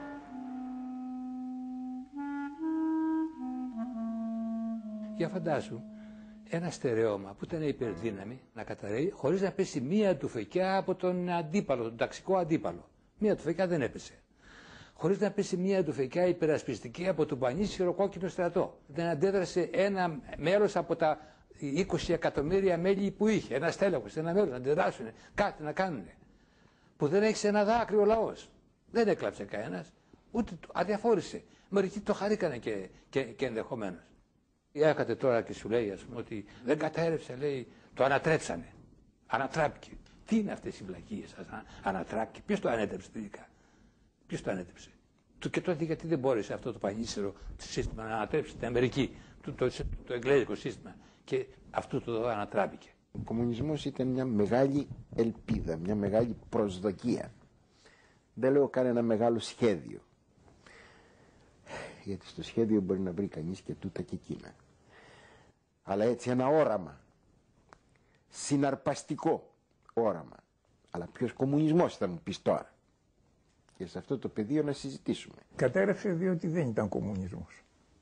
Για φαντάσου ένα στερεώμα που ήταν υπερδύναμη να καταραίει χωρίς να πέσει μία τουφεκιά από τον αντίπαλο, τον ταξικό αντίπαλο. Μία τουφεκιά δεν έπεσε. Χωρίς να πέσει μία τουφεκιά υπερασπιστική από τον πανίσχυρο κόκκινο στρατό. Δεν αντέδρασε ένα μέρος από τα είκοσι εκατομμύρια μέλη που είχε. Ένα στέλεχος, ένα μέρος να αντιδράσουν, κάτι να κάνουν. Που δεν έχει ένα δάκρυ ο λαός. Δεν έκλαψε κανένας, ούτε αδιαφόρησε. Μερικοί το χαρήκανε και, και, και ενδεχομένως. Έρχεται τώρα και σου λέει, ας πούμε, ότι δεν κατέρευσε, λέει, το ανατρέψανε. Ανατράπηκε. Τι είναι αυτές οι βλακίες σας, ανατράπηκε. Ποιος το ανέτρεψε τελικά. Ποιος το ανέτρεψε. Και τότε γιατί δεν μπόρεσε αυτό το πανίσχυρο σύστημα να ανατρέψει την Αμερική, το, το, το, το εγγλέζικο σύστημα. Και αυτό το ανατράπηκε. Ο κομμουνισμός ήταν μια μεγάλη ελπίδα, μια μεγάλη προσδοκία. Δεν λέω κανένα μεγάλο σχέδιο. Γιατί στο σχέδιο μπορεί να βρει κανείς και τούτα και εκείνα. Αλλά έτσι ένα όραμα, συναρπαστικό όραμα. Αλλά ποιος κομμουνισμός θα μου πεις τώρα. Και σε αυτό το πεδίο να συζητήσουμε. Κατέρευσε διότι δεν ήταν κομμουνισμός.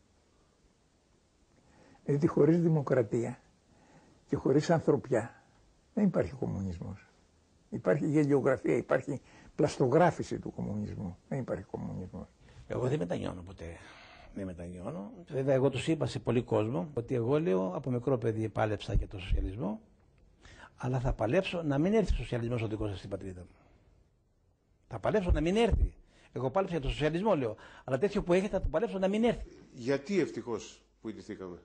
Γιατί χωρίς δημοκρατία και χωρίς ανθρωπιά δεν υπάρχει κομμουνισμός. Υπάρχει γελιογραφία, υπάρχει πλαστογράφηση του κομμουνισμού. Δεν υπάρχει κομμουνισμός. Εγώ δεν μετανιώνω ποτέ. Δεν μετανιώνω. Βέβαια, εγώ τους είπα σε πολύ κόσμο ότι εγώ λέω από μικρό παιδί πάλεψα για το σοσιαλισμό, αλλά θα παλέψω να μην έρθει ο σοσιαλισμός ο δικός σας στην πατρίδα μου. Θα παλέψω να μην έρθει. Εγώ πάλεψα για το σοσιαλισμό, λέω. Αλλά τέτοιο που έχετε θα το παλέψω να μην έρθει. Γιατί ευτυχώς που ιτηθήκαμε.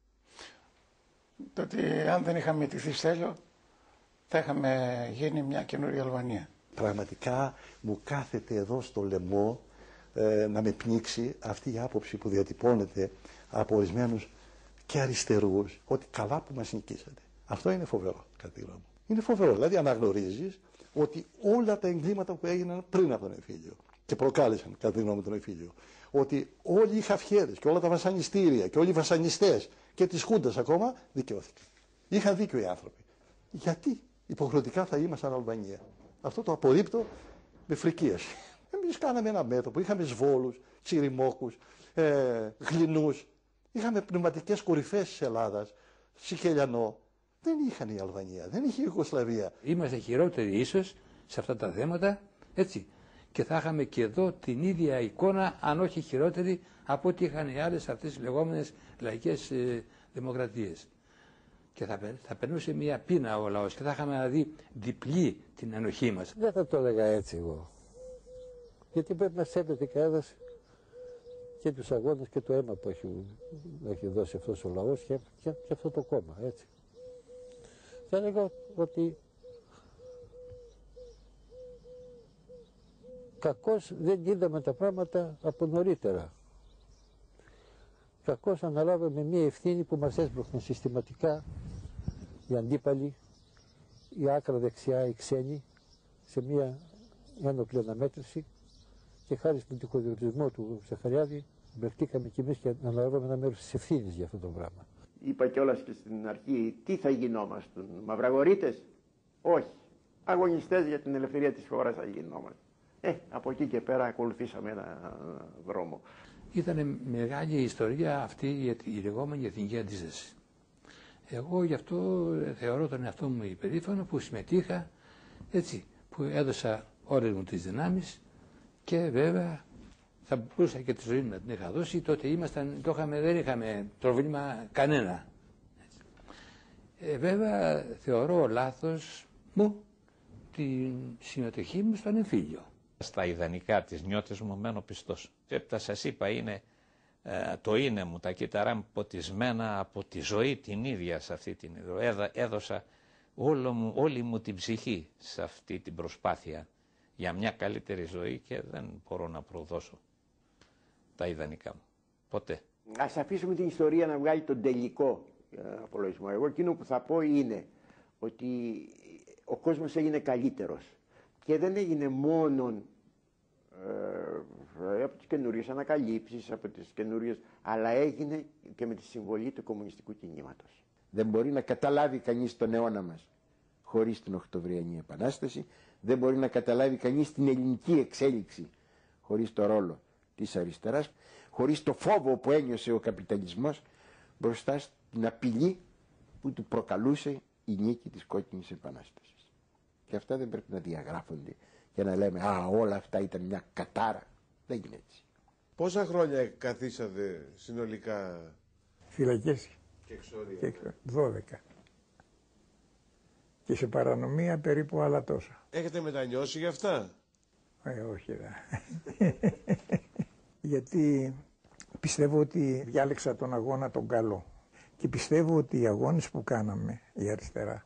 Το ότι αν δεν είχαμε ιτηθεί Στέλιο, θα είχαμε γίνει μια καινούργια Αλβανία. Πραγματικά μου κάθεται εδώ στο λαιμό ε, να με πνίξει αυτή η άποψη που διατυπώνεται από ορισμένους και αριστερούς, ότι καλά που μας νικήσατε. Αυτό είναι φοβερό, κατά τη γνώμη μου. Είναι φοβερό, δηλαδή αναγνωρίζεις ότι όλα τα εγκλήματα που έγιναν πριν από τον εμφύλιο και προκάλεσαν, κατά τη γνώμη μου, τον εμφύλιο, ότι όλοι οι χαφιέδες και όλα τα βασανιστήρια και όλοι οι βασανιστές και της Χούντας ακόμα δικαιώθηκαν. Είχαν δίκιο οι άνθρωποι. Γιατί υποχρεωτικά θα ήμασταν Αλβανία. Αυτό το απορρίπτω με φρικίαση. Εμείς κάναμε ένα μέτωπο, είχαμε σβόλους, τσιριμόκους, ε, γλινούς, είχαμε πνευματικές κορυφές της Ελλάδας, Σικελιανό. Δεν είχαν η Αλβανία, δεν είχε η Ιουγκοσλαβία. Είμαστε χειρότεροι ίσως σε αυτά τα θέματα, έτσι. Και θα είχαμε και εδώ την ίδια εικόνα, αν όχι χειρότερη, από ό,τι είχαν οι άλλες αυτές τις λεγόμενες λαϊκές ε, δημοκρατίες. Και θα, θα περνούσε μια πείνα ο λαός και θα είχαμε δηλαδή διπλή την ενοχή μας. Δεν θα το έλεγα έτσι εγώ. Γιατί πρέπει να σέβεται κανένας και τους αγώνες και το αίμα που έχει, έχει δώσει αυτός ο λαός και, και, και αυτό το κόμμα, έτσι. Θα έλεγα ότι κακώς δεν είδαμε τα πράγματα από νωρίτερα. Κακώς αναλάβαμε μια ευθύνη που μας έσπρωχναν συστηματικά οι αντίπαλοι, η άκρα δεξιά, οι ξένοι, σε μια ένοπλη αναμέτρηση και χάρη στον τυχοδιορισμό του Ζαχαριάδη μπρεχτήκαμε κι εμείς και αναλάβαμε ένα μέρος της ευθύνης για αυτό το πράγμα. Είπα κιόλας και στην αρχή, τι θα γινόμασταν, μαυραγορείτες? Όχι. Αγωνιστές για την ελευθερία της χώρας θα γινόμασταν. Ε, από εκεί και πέρα ακολουθήσαμε ένα δρόμο. Ήταν μεγάλη ιστορία αυτή η λεγόμενη εθνική αντίσταση. Εγώ γι' αυτό θεωρώ τον εαυτό μου υπερήφανο που συμμετείχα, έτσι, που έδωσα όλες μου τις δυνάμεις και βέβαια θα μπορούσα και τη ζωή μου να την είχα δώσει, τότε ήμασταν, το είχαμε, δεν είχαμε πρόβλημα κανένα. Ε, βέβαια θεωρώ λάθος μου τη συμμετοχή μου στον εμφύλιο. Στα ιδανικά της νιώτης μου μένω πιστός. Και τα σας είπα είναι ε, το είναι μου, τα κύτταρά μου ποτισμένα από τη ζωή την ίδια σε αυτή την ιδέα. Έδωσα όλο μου, όλη μου την ψυχή σε αυτή την προσπάθεια για μια καλύτερη ζωή και δεν μπορώ να προδώσω τα ιδανικά μου. Ποτέ. Ας αφήσουμε την ιστορία να βγάλει τον τελικό απολογισμό. Εγώ εκείνο που θα πω είναι ότι ο κόσμος έγινε καλύτερος και δεν έγινε μόνον ε, από τις καινούριες ανακαλύψεις, από τις καινούριες, αλλά έγινε και με τη συμβολή του κομμουνιστικού κινήματος. Δεν μπορεί να καταλάβει κανείς τον αιώνα μας χωρίς την Οκτωβριανή Επανάσταση, δεν μπορεί να καταλάβει κανείς την ελληνική εξέλιξη χωρίς το ρόλο της αριστεράς, χωρίς το φόβο που ένιωσε ο καπιταλισμός μπροστά στην απειλή που του προκαλούσε η νίκη της Κόκκινης Επανάστασης. Και αυτά δεν πρέπει να διαγράφονται και να λέμε «Α, όλα αυτά ήταν μια κατάρα». Δεν είναι έτσι. Πόσα χρόνια καθίσατε συνολικά φυλακές και εξορία? Και εξορία. δώδεκα. Και σε παρανομία περίπου άλλα τόσα. Έχετε μετανιώσει για αυτά? Ε, όχι δε. Γιατί πιστεύω ότι διάλεξα τον αγώνα τον καλό. Και πιστεύω ότι οι αγώνες που κάναμε, η αριστερά,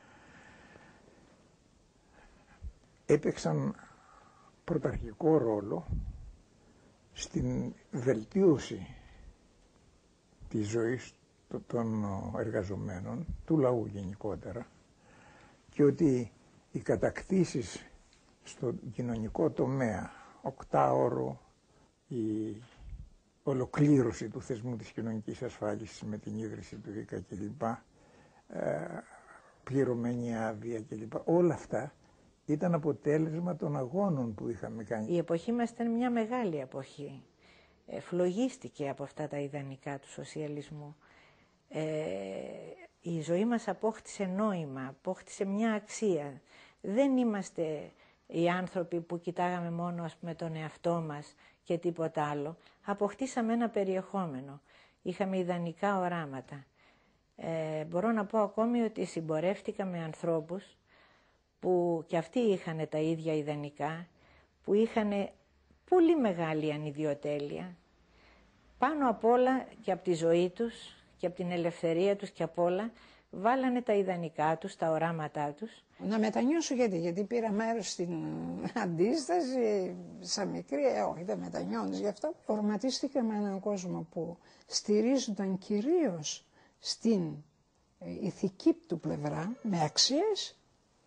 έπαιξαν πρωταρχικό ρόλο στην βελτίωση της ζωής των εργαζομένων, του λαού γενικότερα, και ότι οι κατακτήσεις στο κοινωνικό τομέα, οκτάωρο, η ολοκλήρωση του θεσμού της κοινωνικής ασφάλισης με την ίδρυση του ΙΚΑ κλπ, ε, πληρωμένη άδεια κλπ, όλα αυτά ήταν αποτέλεσμα των αγώνων που είχαμε κάνει. Η εποχή μας ήταν μια μεγάλη εποχή. Ε, φλογίστηκε από αυτά τα ιδανικά του σοσιαλισμού. Ε, η ζωή μας απόκτησε νόημα, απόκτησε μια αξία. Δεν είμαστε οι άνθρωποι που κοιτάγαμε μόνο, ας πούμε, τον εαυτό μας και τίποτα άλλο. Αποκτήσαμε ένα περιεχόμενο. Είχαμε ιδανικά οράματα. Ε, μπορώ να πω ακόμη ότι συμπορεύτηκα με ανθρώπους που και αυτοί είχαν τα ίδια ιδανικά, που είχαν πολύ μεγάλη ανιδιοτέλεια. Πάνω απ' όλα και από τη ζωή τους και από την ελευθερία τους και απ' όλα, βάλανε τα ιδανικά τους, τα οράματά τους. Να μετανιώσω γιατί, γιατί πήρα μέρος στην αντίσταση, σαν μικρή, ε, όχι δεν μετανιώνεις γι' αυτό. Ορματίστηκα με έναν κόσμο που στηρίζονταν κυρίως στην ηθική του πλευρά, με αξίες.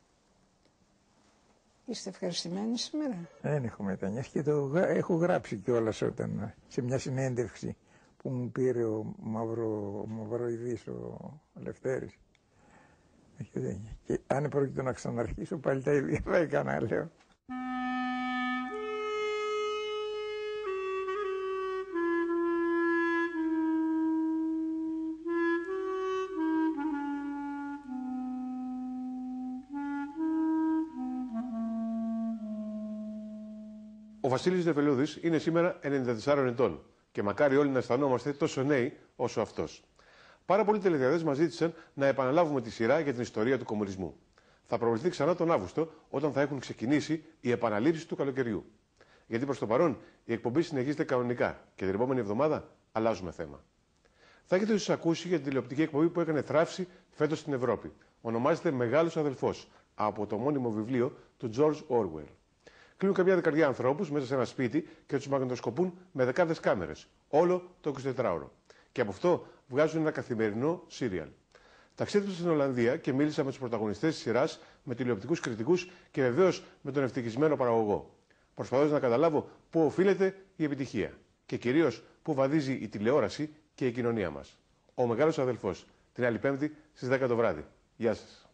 Είστε ευχαριστημένοι σήμερα? Δεν έχω μετανιώσει και το έχω γράψει κιόλας όταν σε μια συνέντευξη που μου πήρε ο Μαυρο, Μαυροειδής, ο Λευτέρης. Και, και αν πρόκειται να ξαναρχίσω πάλι τα ίδια θα έκανα, λέω. Ο Βασίλης Νεφελούδης είναι σήμερα ενενήντα τεσσάρων ετών και μακάρι όλοι να αισθανόμαστε τόσο νέοι όσο αυτός. Πάρα πολλοί τηλεδιαδές μας ζήτησαν να επαναλάβουμε τη σειρά για την ιστορία του κομμουνισμού. Θα προβληθεί ξανά τον Αύγουστο, όταν θα έχουν ξεκινήσει οι επαναλήψεις του καλοκαιριού. Γιατί προς το παρόν η εκπομπή συνεχίζεται κανονικά και την επόμενη εβδομάδα αλλάζουμε θέμα. Θα έχετε ίσως ακούσει για την τηλεοπτική εκπομπή που έκανε θράψη φέτος στην Ευρώπη. Ονομάζεται Μεγάλος Αδελφός, από το μόνιμο βιβλίο του George Orwell. Κλείνουν καμιά δεκαριά ανθρώπους μέσα σε ένα σπίτι και τους μαγνητοσκοπούν με δεκάδες κάμερες, όλο το εικοσιτετράωρο. Και από αυτό βγάζουν ένα καθημερινό σύριαλ. Ταξίδεψα στην Ολλανδία και μίλησα με τους πρωταγωνιστές της σειράς, με τηλεοπτικούς κριτικούς και βεβαίως με τον ευτυχισμένο παραγωγό. Προσπαθώντας να καταλάβω πού οφείλεται η επιτυχία και κυρίως πού βαδίζει η τηλεόραση και η κοινωνία μας. Ο Μεγάλος Αδελφός, την άλλη Πέμπτη στις δέκα το βράδυ. Γεια σας.